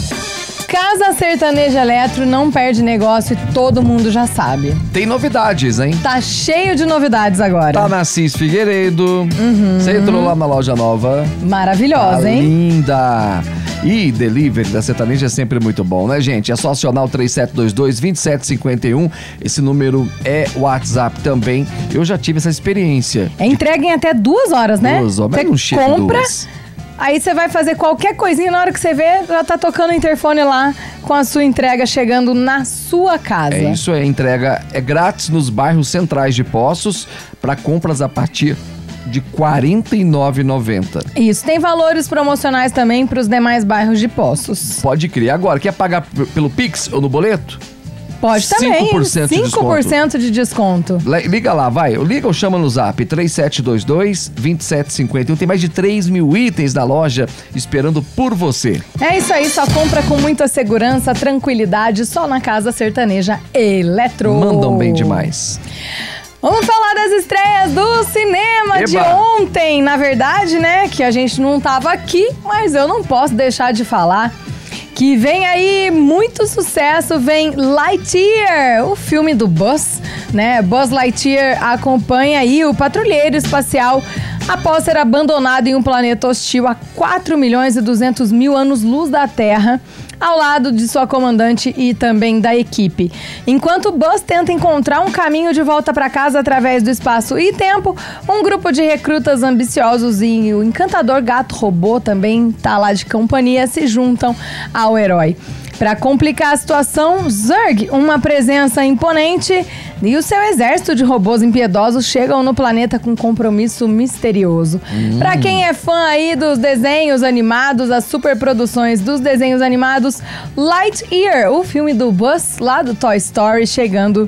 Casa Sertaneja Eletro não perde negócio e todo mundo já sabe. Tem novidades, hein? Tá cheio de novidades agora. Tá na Cis Figueiredo. Você entrou lá na loja nova. Maravilhosa, Tá hein? linda. E delivery da Sertaneja é sempre muito bom, né, gente? É só acionar o três sete dois dois, dois sete cinco um. Esse número é WhatsApp também. Eu já tive essa experiência. É entrega em até duas horas, né? Duas horas, mas Você não chega compra, duas. aí você vai fazer qualquer coisinha, na hora que você vê, já tá tocando o interfone lá com a sua entrega chegando na sua casa. É isso, é entrega é grátis nos bairros centrais de Poços para compras a partir de quarenta e nove reais e noventa centavos. Isso, tem valores promocionais também para os demais bairros de Poços. Pode crer. Agora, quer pagar p- pelo Pix ou no boleto? Pode também, cinco por cento de cinco por cento de desconto. Le- Liga lá, vai. Liga ou chama no zap três sete dois dois, dois sete cinco um. Tem mais de três mil itens da loja esperando por você. É isso aí, só compra com muita segurança, tranquilidade, só na Casa Sertaneja Eletro. Mandam bem demais. Vamos falar das estreias do cinema de Eba. ontem. Na verdade, né, que a gente não tava aqui, mas eu não posso deixar de falar que vem aí muito sucesso, vem Lightyear, o filme do Buzz, né? Buzz Lightyear acompanha aí o patrulheiro espacial após ser abandonado em um planeta hostil a quatro milhões e duzentos mil anos-luz da Terra, ao lado de sua comandante e também da equipe. Enquanto Buzz tenta encontrar um caminho de volta para casa através do espaço e tempo, um grupo de recrutas ambiciosos e o encantador gato robô também tá lá de companhia, se juntam ao herói. Para complicar a situação, Zurg, uma presença imponente, e o seu exército de robôs impiedosos chegam no planeta com um compromisso misterioso. Hum. Para quem é fã aí dos desenhos animados, as superproduções dos desenhos animados, Lightyear, o filme do Buzz lá do Toy Story, chegando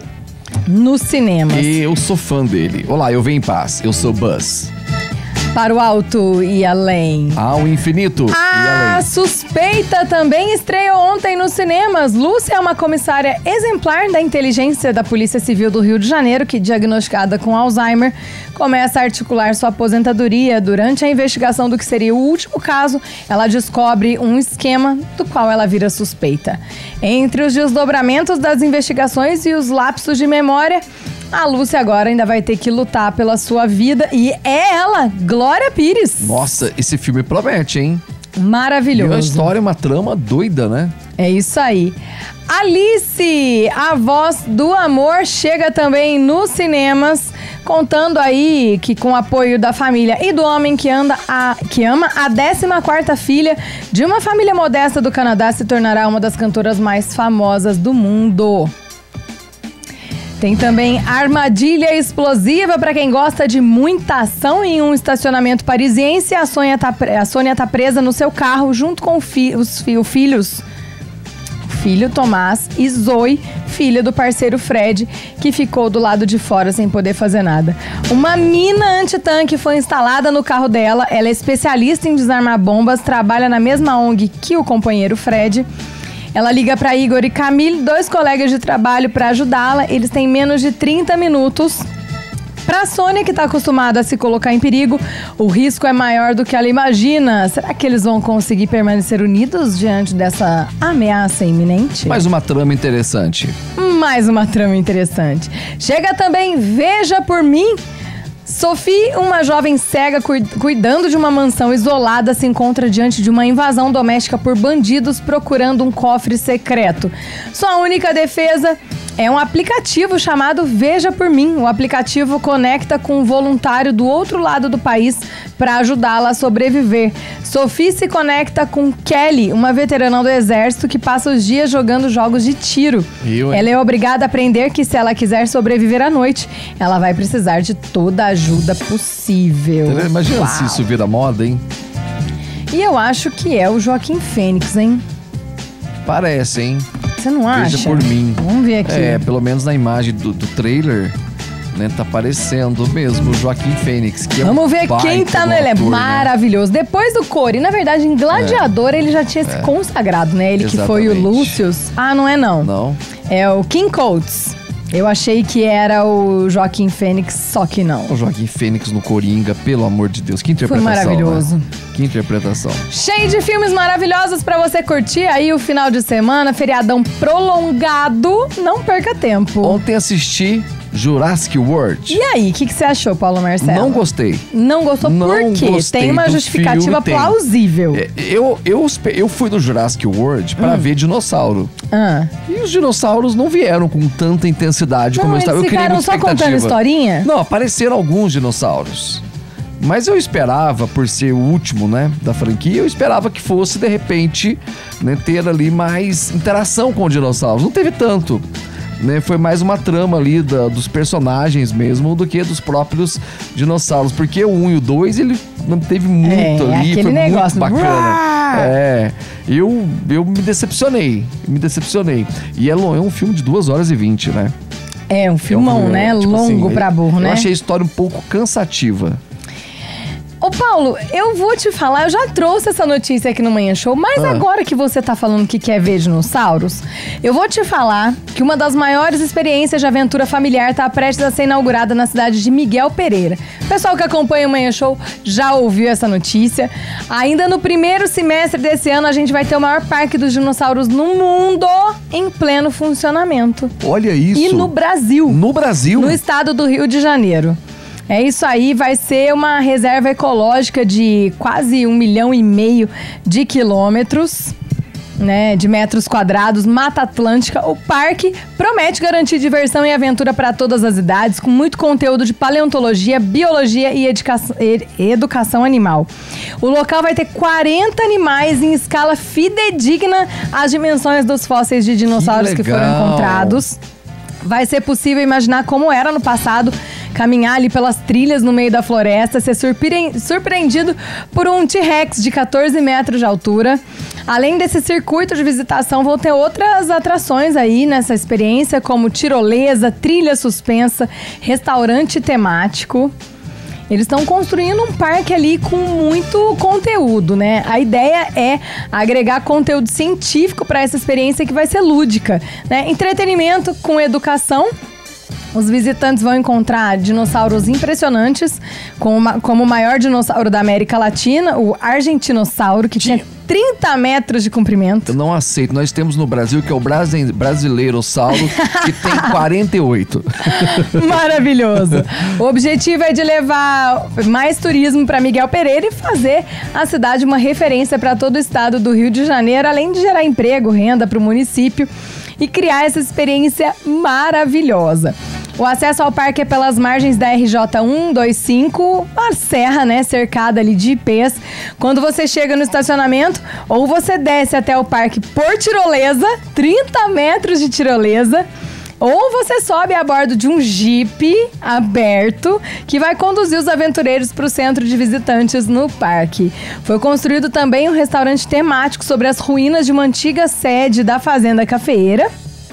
nos cinemas. E eu sou fã dele. Olá, eu venho em paz. Eu sou Buzz. Para o alto e além. Ao infinito e A além. Suspeita também estreou ontem nos cinemas. Lúcia é uma comissária exemplar da inteligência da Polícia Civil do Rio de Janeiro que, diagnosticada com Alzheimer, começa a articular sua aposentadoria. Durante a investigação do que seria o último caso, ela descobre um esquema do qual ela vira suspeita. Entre os desdobramentos das investigações e os lapsos de memória, a Lúcia agora ainda vai ter que lutar pela sua vida. E é ela, Glória Pires. Nossa, esse filme promete, hein? Maravilhoso. E uma história, uma trama doida, né? É isso aí. Alice, a voz do amor, chega também nos cinemas, contando aí que com o apoio da família e do homem que, anda a, que ama a décima quarta filha de uma família modesta do Canadá, se tornará uma das cantoras mais famosas do mundo. Tem também Armadilha Explosiva para quem gosta de muita ação em um estacionamento parisiense. A Sônia tá, a Sônia tá presa no seu carro junto com fi, os fi, filhos. Filho Tomás e Zoe, filha do parceiro Fred, que ficou do lado de fora sem poder fazer nada. Uma mina antitanque foi instalada no carro dela. Ela é especialista em desarmar bombas, trabalha na mesma O N G que o companheiro Fred. Ela liga para Igor e Camille, dois colegas de trabalho, para ajudá-la. Eles têm menos de trinta minutos. Para a Sônia, que está acostumada a se colocar em perigo, o risco é maior do que ela imagina. Será que eles vão conseguir permanecer unidos diante dessa ameaça iminente? Mais uma trama interessante. Mais uma trama interessante. Chega também Veja Por Mim. Sophie, uma jovem cega cuidando de uma mansão isolada, se encontra diante de uma invasão doméstica por bandidos procurando um cofre secreto. Sua única defesa é um aplicativo chamado Veja Por Mim. O aplicativo conecta com um voluntário do outro lado do país para ajudá-la a sobreviver. Sophie se conecta com Kelly, uma veterana do exército que passa os dias jogando jogos de tiro. Eu, ela é obrigada a aprender que se ela quiser sobreviver à noite, ela vai precisar de toda a ajuda possível. Imagina Uau. se isso vira moda, hein? E eu acho que é o Joaquim Fênix, hein? Parece, hein? Você não acha? Veja Por Mim. Vamos ver aqui. É, pelo menos na imagem do, do trailer, né, tá aparecendo mesmo o Joaquim Fênix, que é Vamos um ver baita quem tá no do elenco. ator, né? Maravilhoso. Depois do Corey, na verdade, em Gladiador, ele já tinha se consagrado, né? Ele que foi o Exatamente. Lucius. Ah, não é não. Não? É o King Coates. Eu achei que era o Joaquim Fênix, só que não. O Joaquim Fênix no Coringa, pelo amor de Deus, que interpretação. Foi maravilhoso. Né? Que interpretação. Cheio de filmes maravilhosos pra você curtir aí o final de semana, feriadão prolongado. Não perca tempo. Ontem assisti Jurassic World. E aí, o que, que você achou, Paulo Marcelo? Não gostei. Não gostou Não por quê? gostei Tem uma do justificativa filme, tem. plausível. É, Eu, eu, eu fui no Jurassic World pra ver dinossauro. Ah. E os dinossauros não vieram com tanta intensidade Não, como eu eles estava. Eu criei ficaram muita só contando expectativa. historinha? Não, apareceram alguns dinossauros. Mas eu esperava, por ser o último, né, da franquia, eu esperava que fosse, de repente, né, ter ali mais interação com os dinossauros. Não teve tanto. Né, foi mais uma trama ali da, dos personagens mesmo do que dos próprios dinossauros. Porque o um e o dois, ele teve muito É, ali, aquele foi negócio, muito bacana. "Uau!" É, eu, eu me decepcionei, me decepcionei. E é, lo- é um filme de duas horas e vinte, né? É um filmão, É um- né? tipo Longo assim, pra burro, eu né? achei a história um pouco cansativa. Ô, Paulo, eu vou te falar, eu já trouxe essa notícia aqui no Manhã Show, mas Ah. agora que você tá falando que quer ver dinossauros, eu vou te falar que uma das maiores experiências de aventura familiar tá prestes a ser inaugurada na cidade de Miguel Pereira. O pessoal que acompanha o Manhã Show já ouviu essa notícia. Ainda no primeiro semestre desse ano, a gente vai ter o maior parque dos dinossauros no mundo em pleno funcionamento. Olha isso. E no Brasil. No Brasil? No estado do Rio de Janeiro. É isso aí, vai ser uma reserva ecológica de quase um milhão e meio de quilômetros, né, de metros quadrados, Mata Atlântica. O parque promete garantir diversão e aventura para todas as idades, com muito conteúdo de paleontologia, biologia e educação, educação animal. O local vai ter quarenta animais em escala fidedigna às dimensões dos fósseis de dinossauros que, Que foram legal. encontrados. Vai ser possível imaginar como era no passado, caminhar ali pelas trilhas no meio da floresta, ser surpre- surpreendido por um T-Rex de quatorze metros de altura. Além desse circuito de visitação, vão ter outras atrações aí nessa experiência, como tirolesa, trilha suspensa, restaurante temático. Eles estão construindo um parque ali com muito conteúdo, né? A ideia é agregar conteúdo científico para essa experiência que vai ser lúdica, né? Entretenimento com educação. Os visitantes vão encontrar dinossauros impressionantes, como, uma, como o maior dinossauro da América Latina, o argentinossauro, que tinha trinta metros de comprimento. Eu não aceito. Nós temos no Brasil, que é o brasi- brasileirossauro, que tem quarenta e oito. Maravilhoso. O objetivo é de levar mais turismo para Miguel Pereira e fazer a cidade uma referência para todo o estado do Rio de Janeiro, além de gerar emprego, renda para o município e criar essa experiência maravilhosa. O acesso ao parque é pelas margens da R J cento e vinte e cinco, a serra, né, cercada ali de ipês. Quando você chega no estacionamento, ou você desce até o parque por tirolesa, trinta metros de tirolesa, ou você sobe a bordo de um Jeep aberto que vai conduzir os aventureiros para o centro de visitantes no parque. Foi construído também um restaurante temático sobre as ruínas de uma antiga sede da Fazenda Cafeeira.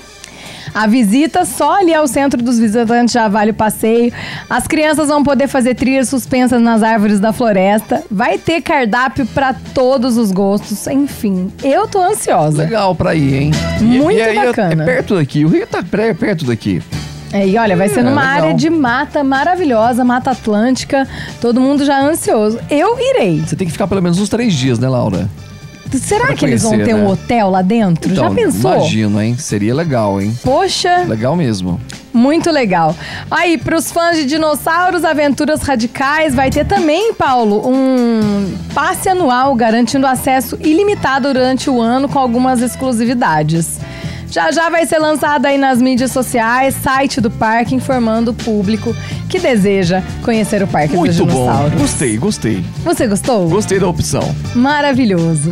A visita só ali ao centro dos visitantes já vale o passeio. As crianças vão poder fazer trilhas suspensas nas árvores da floresta. Vai ter cardápio para todos os gostos. Enfim, eu tô ansiosa. Legal pra ir, hein? Muito e, e aí bacana. É perto daqui. O Rio tá pré- perto daqui. É, e olha, vai ser numa É, legal. área de mata maravilhosa, Mata Atlântica. Todo mundo já ansioso. Eu irei. Você tem que ficar pelo menos uns três dias, né, Laura? Será Pra que eles vão conhecer, ter né? um hotel lá dentro? Então, Já pensou? imagino, hein? Seria legal, hein? Poxa, Legal mesmo. muito legal. Aí, pros fãs de dinossauros, aventuras radicais, vai ter também, Paulo, um passe anual garantindo acesso ilimitado durante o ano com algumas exclusividades. Já já vai ser lançado aí nas mídias sociais, site do parque, informando o público que deseja conhecer o Parque dos Muito bom. Dinossauros. Gostei, gostei. Você gostou? Gostei da opção. Maravilhoso.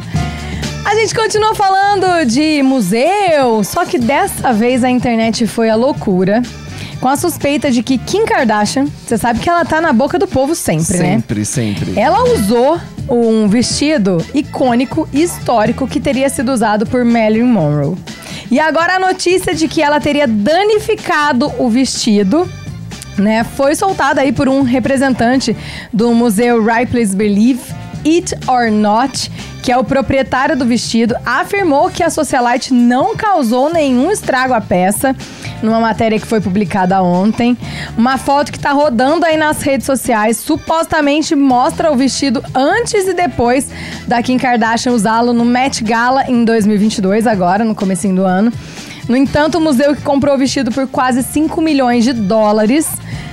A gente continua falando de museu, só que dessa vez a internet foi a loucura. Com a suspeita de que Kim Kardashian, você sabe que ela tá na boca do povo sempre, né? Sempre, sempre. Ela usou um vestido icônico e histórico que teria sido usado por Marilyn Monroe. E agora a notícia de que ela teria danificado o vestido, né, foi soltada aí por um representante do museu Ripley's Believe It or Not, que é o proprietário do vestido, afirmou que a socialite não causou nenhum estrago à peça, numa matéria que foi publicada ontem. Uma foto que tá rodando aí nas redes sociais supostamente mostra o vestido antes e depois da Kim Kardashian usá-lo no Met Gala em dois mil e vinte e dois, agora, no comecinho do ano. No entanto, o museu que comprou o vestido por quase cinco milhões de dólares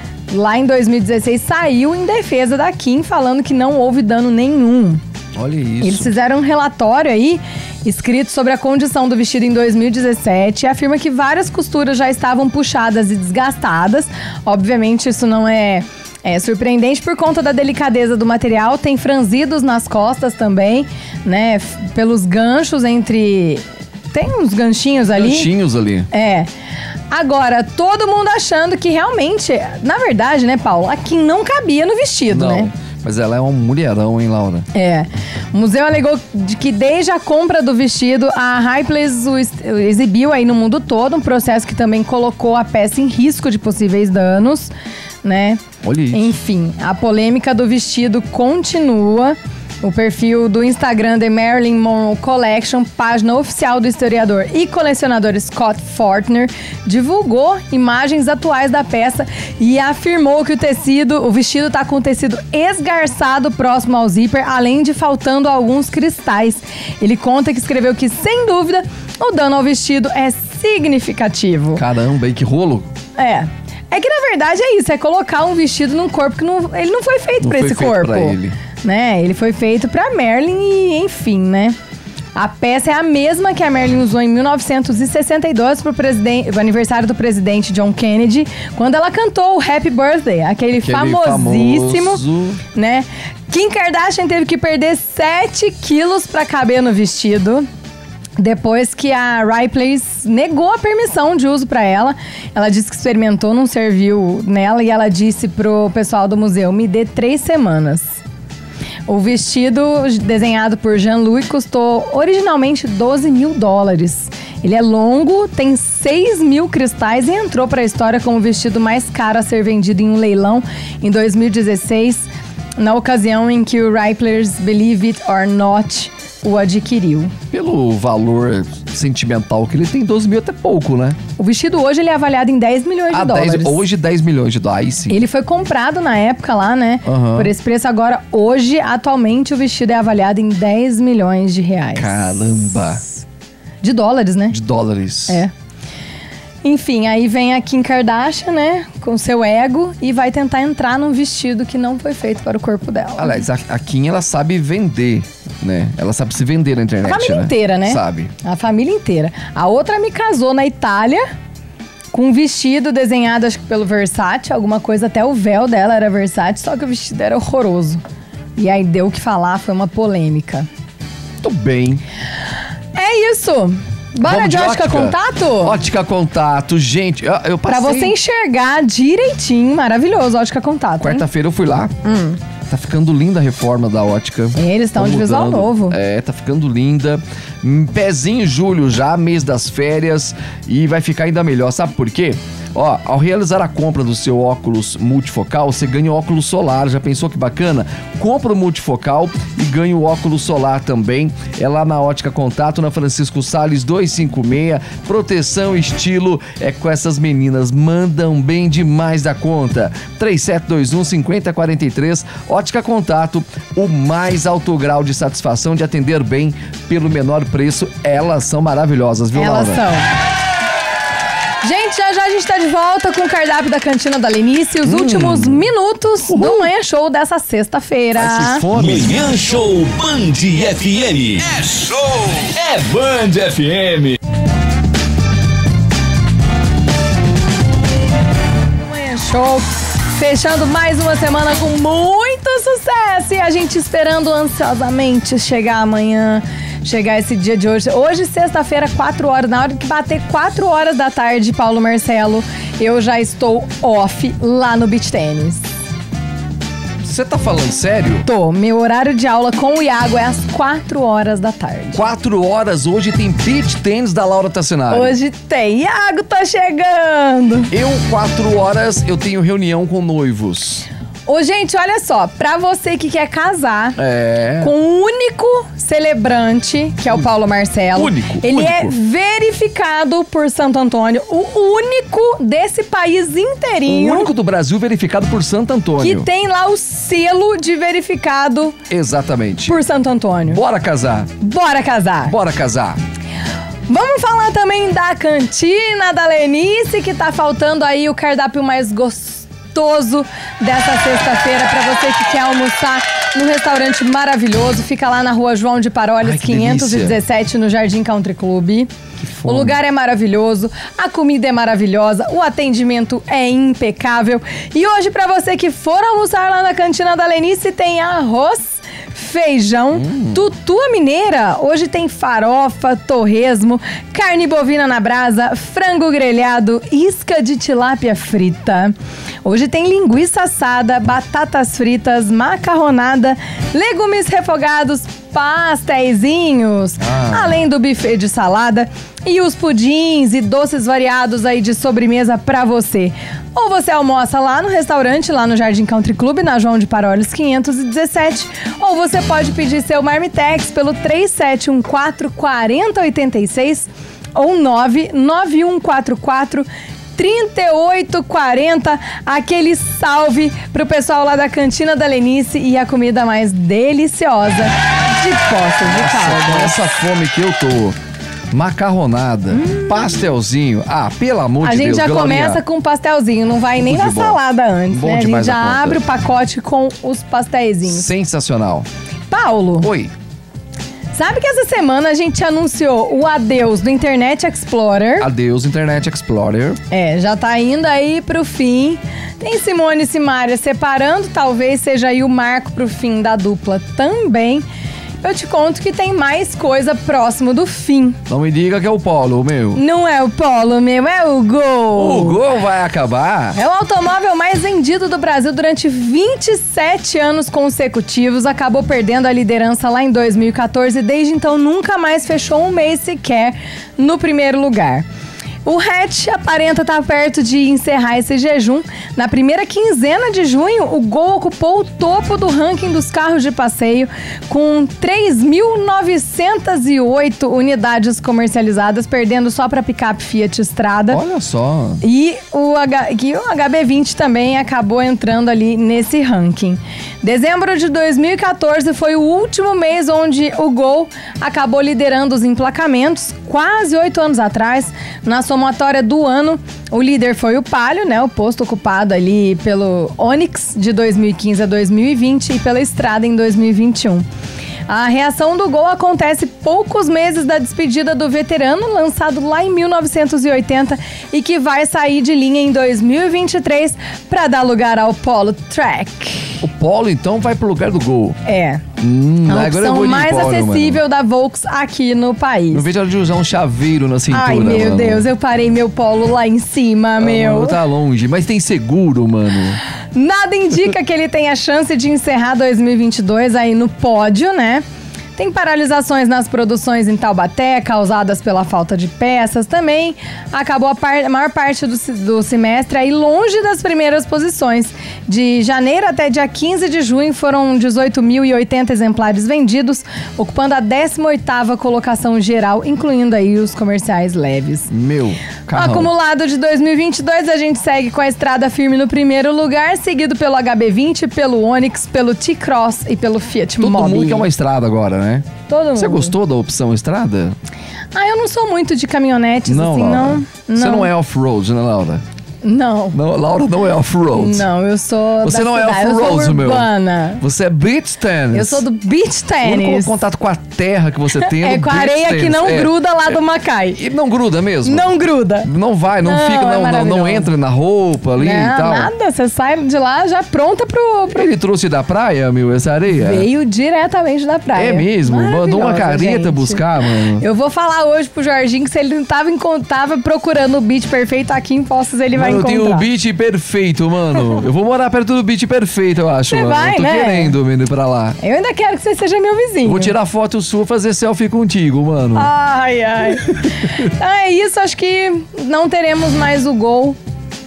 lá em dois mil e dezesseis saiu em defesa da Kim, falando que não houve dano nenhum. Olha isso. Eles fizeram um relatório aí, escrito sobre a condição do vestido em dois mil e dezessete, e afirma que várias costuras já estavam puxadas e desgastadas. Obviamente isso não é, é surpreendente por conta da delicadeza do material, tem franzidos nas costas também, né, f- pelos ganchos entre... Tem uns ganchinhos ali. Ganchinhos ali. É. Agora, todo mundo achando que realmente, na verdade, né, Paulo, a Kim não cabia no vestido, Não, né? mas ela é um mulherão, hein, Laura? É. O museu alegou de que desde a compra do vestido, a Ripley's o ex- exibiu aí no mundo todo um processo que também colocou a peça em risco de possíveis danos, né? Olha isso. Enfim, a polêmica do vestido continua. O perfil do Instagram The Marilyn Monroe Collection, página oficial do historiador e colecionador Scott Fortner, divulgou imagens atuais da peça e afirmou que o tecido, o vestido tá com o tecido esgarçado próximo ao zíper, além de faltando alguns cristais. Ele conta que escreveu que, sem dúvida, o dano ao vestido é significativo. Caramba, e que rolo. É. É que, na verdade, é isso. É colocar um vestido num corpo que não, ele não foi feito Não pra foi esse feito corpo. pra ele. Né? Ele foi feito pra Marilyn e, enfim, né? A peça é a mesma que a Marilyn usou em mil novecentos e sessenta e dois pro, presiden- pro aniversário do presidente John Kennedy, quando ela cantou o Happy Birthday, aquele, Aquele famosíssimo, famoso. né? Kim Kardashian teve que perder sete quilos pra caber no vestido. Depois que a Ripley's negou a permissão de uso pra ela. Ela disse que experimentou, não serviu nela, e ela disse pro pessoal do museu: me dê três semanas. O vestido desenhado por Jean-Louis custou originalmente doze mil dólares. Ele é longo, tem seis mil cristais e entrou para a história como o vestido mais caro a ser vendido em um leilão em dois mil e dezesseis, na ocasião em que o Ripley's Believe It or Not o adquiriu. Pelo valor sentimental que ele tem, doze mil é até pouco, né? O vestido hoje ele é avaliado em dez milhões Ah, de dólares. dez, hoje dez milhões de dólares, sim. Ele foi comprado na época lá, né? Uhum. Por esse preço. Agora, hoje, atualmente, o vestido é avaliado em dez milhões de reais. Caramba! De dólares, né? De dólares. É. Enfim, aí vem a Kim Kardashian, né? Com seu ego e vai tentar entrar num vestido que não foi feito para o corpo dela. Aliás, a, a Kim, ela sabe vender, né? Ela sabe se vender na internet, A família né? inteira, né? Sabe. A família inteira. A outra me casou na Itália com um vestido desenhado, acho que pelo Versace, alguma coisa, até o véu dela era Versace, só que o vestido era horroroso. E aí deu o que falar, foi uma polêmica. Muito bem. É isso! Bora Vamos de ótica contato? Ótica contato, gente. Eu, eu Pra passei... você enxergar direitinho, maravilhoso, ótica contato. hein? Quarta-feira eu fui lá. Hum. Tá ficando linda a reforma da ótica. Eles estão Tá de visual mudando. novo. É, tá ficando linda. Hum, Pezinho julho já, mês das férias. E vai ficar ainda melhor. Sabe por quê? Ó, ao realizar a compra do seu óculos multifocal, você ganha o óculos solar. Já pensou que bacana? Compra o multifocal e ganha o óculos solar também. É lá na Ótica Contato, na Francisco Salles duzentos e cinquenta e seis. Proteção, estilo, é com essas meninas. Mandam bem demais da conta. três sete dois um, cinco zero quatro três. Ótica Contato, o mais alto grau de satisfação de atender bem pelo menor preço. Elas são maravilhosas, viu, Elas Laura? são. Gente, já já a gente tá de volta com o cardápio da Cantina da Lenice, os últimos minutos do Manhã Show dessa sexta-feira. Ai, que fome. Manhã Show Band F M. É show! É Band F M. Manhã Show, fechando mais uma semana com muito sucesso e a gente esperando ansiosamente chegar amanhã. Chegar esse dia de hoje. Hoje, sexta-feira, quatro horas. Na hora que bater quatro horas da tarde, Paulo Marcelo, eu já estou off lá no beach tênis. Você tá falando sério? Tô. Meu horário de aula com o Iago é às quatro horas da tarde. Quatro horas hoje tem beach tênis da Laura Tassinari. Hoje tem. Iago tá chegando. Eu, quatro horas, eu tenho reunião com noivos. Ô, gente, olha só. Pra você que quer casar É. com o único celebrante, que é o Paulo Marcelo. Único, Ele único. é verificado por Santo Antônio. O único desse país O inteirinho único do Brasil verificado por Santo Antônio. que tem lá o selo de verificado Exatamente. por Santo Antônio. Bora casar. Bora casar. Bora casar. Vamos falar também da Cantina da Lenice, que tá faltando aí o cardápio mais gostoso dessa sexta-feira pra você que quer almoçar num restaurante maravilhoso. Fica lá na Rua João de Parolhas, Ai, que quinhentos e dezessete, no Jardim Country Club. O fome. lugar é maravilhoso, a comida é maravilhosa, o atendimento é impecável. E hoje, pra você que for almoçar lá na Cantina da Lenice, tem arroz, feijão, Hum. tutua mineira. Hoje tem farofa, torresmo, carne bovina na brasa, frango grelhado, isca de tilápia frita. Hoje tem linguiça assada, batatas fritas, macarronada, legumes refogados, pastéisinhos, Ah. além do buffet de salada e os pudins e doces variados aí de sobremesa pra você. Ou você almoça lá no restaurante, lá no Jardim Country Club, na João de Parolhos quinhentos e dezessete, ou você pode pedir seu Marmitex pelo três sete um quatro, quatro zero oito seis ou nove nove um quatro quatro, trinta e oito quarenta. Aquele salve pro pessoal lá da Cantina da Lenice e a comida mais deliciosa de Poços de Com Caldas. essa fome que eu tô. Macarronada, pastelzinho. Ah, pelo amor A de gente Deus. já viu, começa Laurinha? com um pastelzinho, não vai nem Tudo na de bom. salada antes, Bom né? A gente demais já a conta. abre o pacote com os pastéisinhos. Sensacional. Paulo, Oi. sabe que essa semana a gente anunciou o adeus do Internet Explorer? Adeus, Internet Explorer. É, já tá indo aí pro fim. Tem Simone e Simaria separando, talvez seja aí o marco pro fim da dupla também. eu te conto que tem mais coisa próximo do fim. Não me diga que é o Polo, meu. Não é o Polo, meu, é o Gol. O Gol vai acabar? É o automóvel mais vendido do Brasil durante vinte e sete anos consecutivos. Acabou perdendo a liderança lá em dois mil e quatorze e desde então nunca mais fechou um mês sequer no primeiro lugar. O hatch aparenta estar perto de encerrar esse jejum. Na primeira quinzena de junho, o Gol ocupou o topo do ranking dos carros de passeio com três mil novecentas e oito unidades comercializadas, perdendo só para a picape Fiat Strada. Olha só. E o, H, e o H B vinte também acabou entrando ali nesse ranking. Dezembro de dois mil e quatorze foi o último mês onde o Gol acabou liderando os emplacamentos. Quase oito anos atrás, na somatória do ano, o líder foi o Palio, né? O posto ocupado ali pelo Onix de dois mil e quinze a dois mil e vinte e pela Strada em dois mil e vinte e um. A reação do Gol acontece poucos meses da despedida do veterano, lançado lá em mil novecentos e oitenta e que vai sair de linha em dois mil e vinte e três para dar lugar ao Polo Track. O Polo, então, vai pro lugar do Gol. É. Hum, a agora eu opção vou de mais Polo, acessível mano. da Volks aqui no país. Não vejo a hora de usar um chaveiro na cintura, Ai, meu mano. Deus, eu parei meu Polo lá em cima, Ah, meu. mano, tá longe, mas tem seguro, mano. Nada indica que ele tenha chance de encerrar dois mil e vinte e dois aí no pódio, né? Tem paralisações nas produções em Taubaté, causadas pela falta de peças também. Acabou a, par- a maior parte do, do semestre aí longe das primeiras posições. De janeiro até dia quinze de junho foram dezoito mil e oitenta exemplares vendidos, ocupando a décima oitava colocação geral, incluindo aí os comerciais leves. Meu, No carrão. acumulado de dois mil e vinte e dois, a gente segue com a Estrada firme no primeiro lugar, seguido pelo H B vinte, pelo Onix, pelo T-Cross e pelo Fiat Todo Mobi. mundo quer uma estrada agora, né? Todo mundo. Você gostou da opção estrada? Ah, eu não sou muito de caminhonetes, Não, assim, Laura. não. Você não é off-road, né, Laura? Não. Não, Laura não é off-road. Não, eu sou Você da não é cidade, eu sou off-road, meu. urbana. Você é beach tennis. Eu sou do beach O único tennis. contato com a terra que você tem é É no com a beach areia que tennis. não É. gruda lá do Macai. E não gruda mesmo? Não gruda. Não vai, não, Não, fica, é não, não, não maravilhoso. entra na roupa ali e Não, tal. nada. Você sai de lá já pronta pro... pro... Ele trouxe da praia, meu, essa areia? Veio diretamente da praia. É mesmo? Mandou uma Maravilhosa, carreta gente. buscar, mano. Eu vou falar hoje pro Jorginho que se ele não tava, encont- tava procurando o beat perfeito aqui em Poços, ele vai Mano, eu encontrar. tenho o beach perfeito, mano. Eu vou morar perto do beach perfeito, eu acho, Você mano. vai, eu tô né? querendo, menino, pra lá. Eu ainda quero que você seja meu vizinho. Vou tirar foto sua, fazer selfie contigo, mano. Ai, ai. Então é isso, acho que não teremos mais o Gol,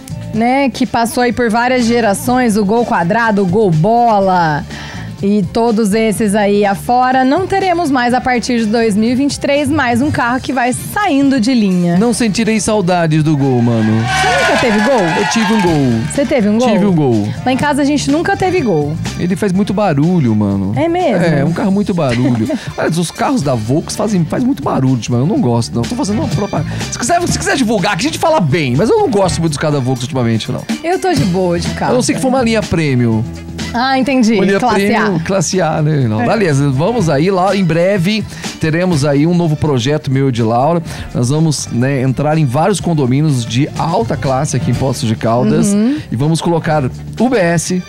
né? Que passou aí por várias gerações, o Gol quadrado, o Gol bola e todos esses aí afora. Não teremos mais a partir de dois mil e vinte e três mais um carro que vai saindo de linha. Não sentirei saudades do Gol, mano. Você nunca teve Gol? Eu tive um Gol. Você teve um Gol? Tive um Gol. Lá em casa a gente nunca teve Gol. Ele faz muito barulho, mano. É mesmo? É, um carro muito barulho. Olha, os carros da Volks fazem faz muito barulho, mano. Eu não gosto, não. Tô fazendo uma propaganda. Se quiser, se quiser divulgar, que a gente fala bem, mas eu não gosto muito dos carros da Volks ultimamente, não. Eu tô de boa de carro. Eu não sei que for uma linha premium. Ah, entendi. Uma linha Classe premium, A. classe A, né? Não. Beleza, vamos aí lá. Em breve teremos aí um novo projeto meu e de Laura. Nós vamos, né, entrar em vários condomínios de alta classe aqui em Poços de Caldas. Uhum. E vamos colocar U B S.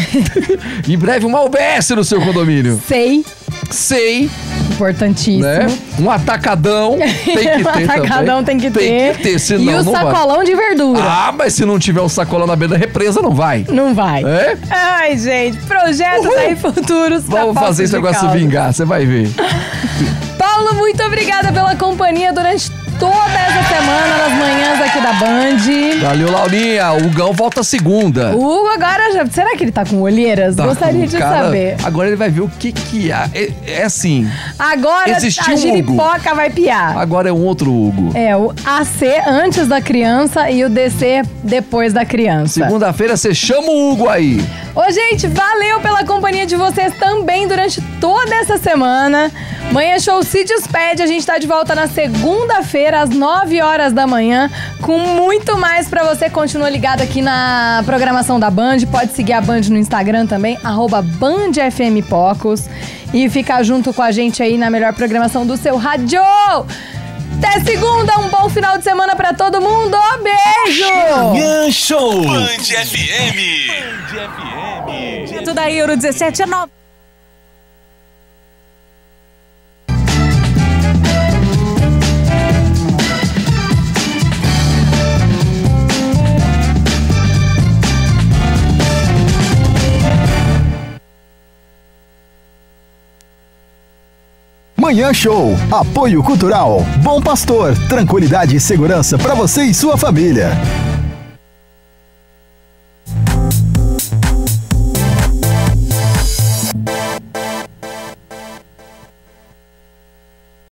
Em breve, uma U B S no seu condomínio. Sei. Sei, Importantíssimo. né? Um atacadão tem que ter O atacadão também. tem que ter. Tem que ter, senão E o não vai. sacolão de verdura. Ah, mas se não tiver um sacolão na beira da represa, não vai. Não vai. É? Ai, gente, projetos Uhul. aí futuros. pra Vamos Poços fazer esse de negócio Caldas. vingar, você vai ver. Paulo, muito obrigada pela companhia durante toda essa semana nas manhãs aqui da Band. Valeu, Laurinha. O Gão volta segunda. O Hugo agora já... Será que ele tá com olheiras? Tá Gostaria com de cara- saber. Agora ele vai ver o que que é. É, é assim, Agora Existiu a um giripoca vai piar. agora é um outro Hugo. É, o A C antes da criança e o D C depois da criança. Segunda-feira você chama o Hugo aí. Ô, gente, valeu pela companhia de vocês também durante toda essa semana. Manhã Show se despede. A gente tá de volta na segunda-feira, às nove horas da manhã, com muito mais pra você. Continua ligado aqui na programação da Band. Pode seguir a Band no Instagram também, arroba Band F M Pocos. E ficar junto com a gente aí na melhor programação do seu rádio. Até segunda, um bom final de semana pra todo mundo. Beijo! Manhã Show. Band F M. Band F M. Tudo aí, Euro dezessete é nove. Manhã Show. Apoio Cultural. Bom Pastor. Tranquilidade e segurança para você e sua família.